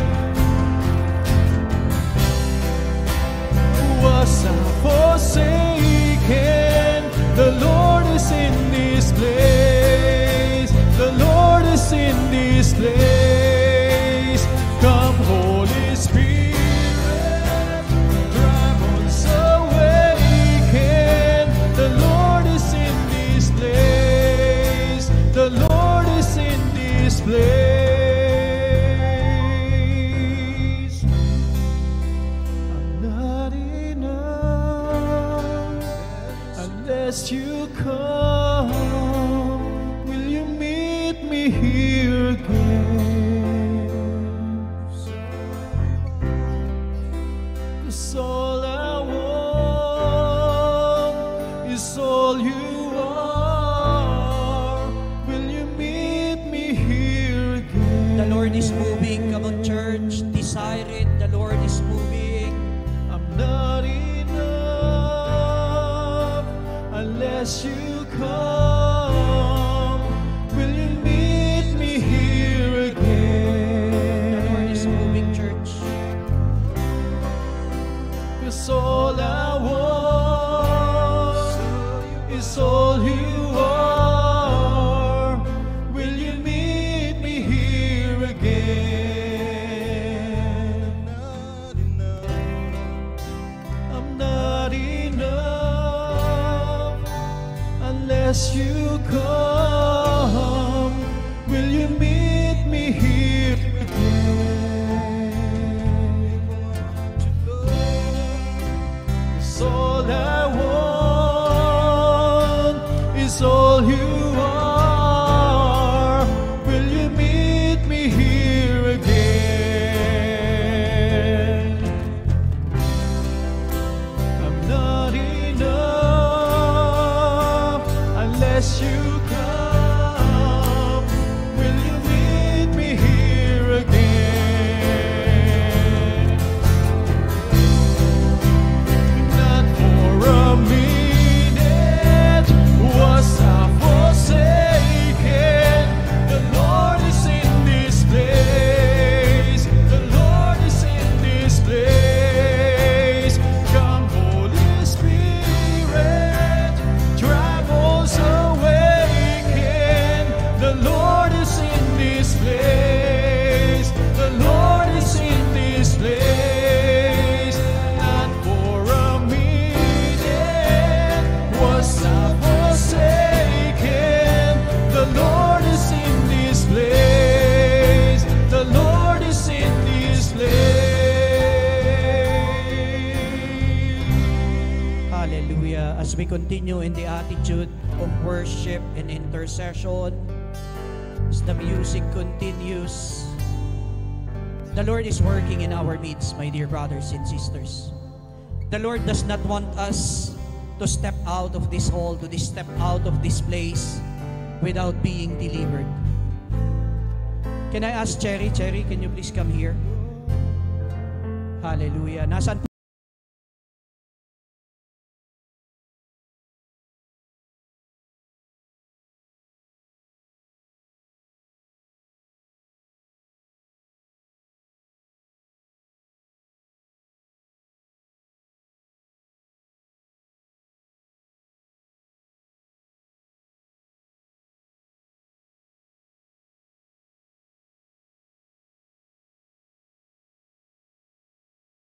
Was I forsaken? The Lord is in this place. The Lord is in this place. Come, Holy Spirit, drive us awaken. The Lord is in this place. The Lord is in this place. I'm not enough unless you come. Will you meet me here again? 'Cause all I want is all you are. Will you meet me here again? The Lord is moving. Come on, church. Desire it. The Lord is moving. I'm not enough unless you come. Will you meet me here again? The Lord is moving, church. 'Cause all I want is all you are. Will you meet me here again? I'm not enough unless you come. Will you meet me here again? 'Cause all I want is all you are. Will you meet me here again? I'm not enough unless you come. Will you meet me here again? Not for a minute was I forsaken. The Lord is in this place. The Lord is in this place. Come, Holy Spirit, drive us away. uh, as we continue in the attitude of worship and intercession, as the music continues, the Lord is working in our midst, my dear brothers and sisters. The Lord does not want us to step out of this hall, to this step out of this place without being delivered. Can I ask Cherry? Cherry, can you please come here? Hallelujah. Nasaan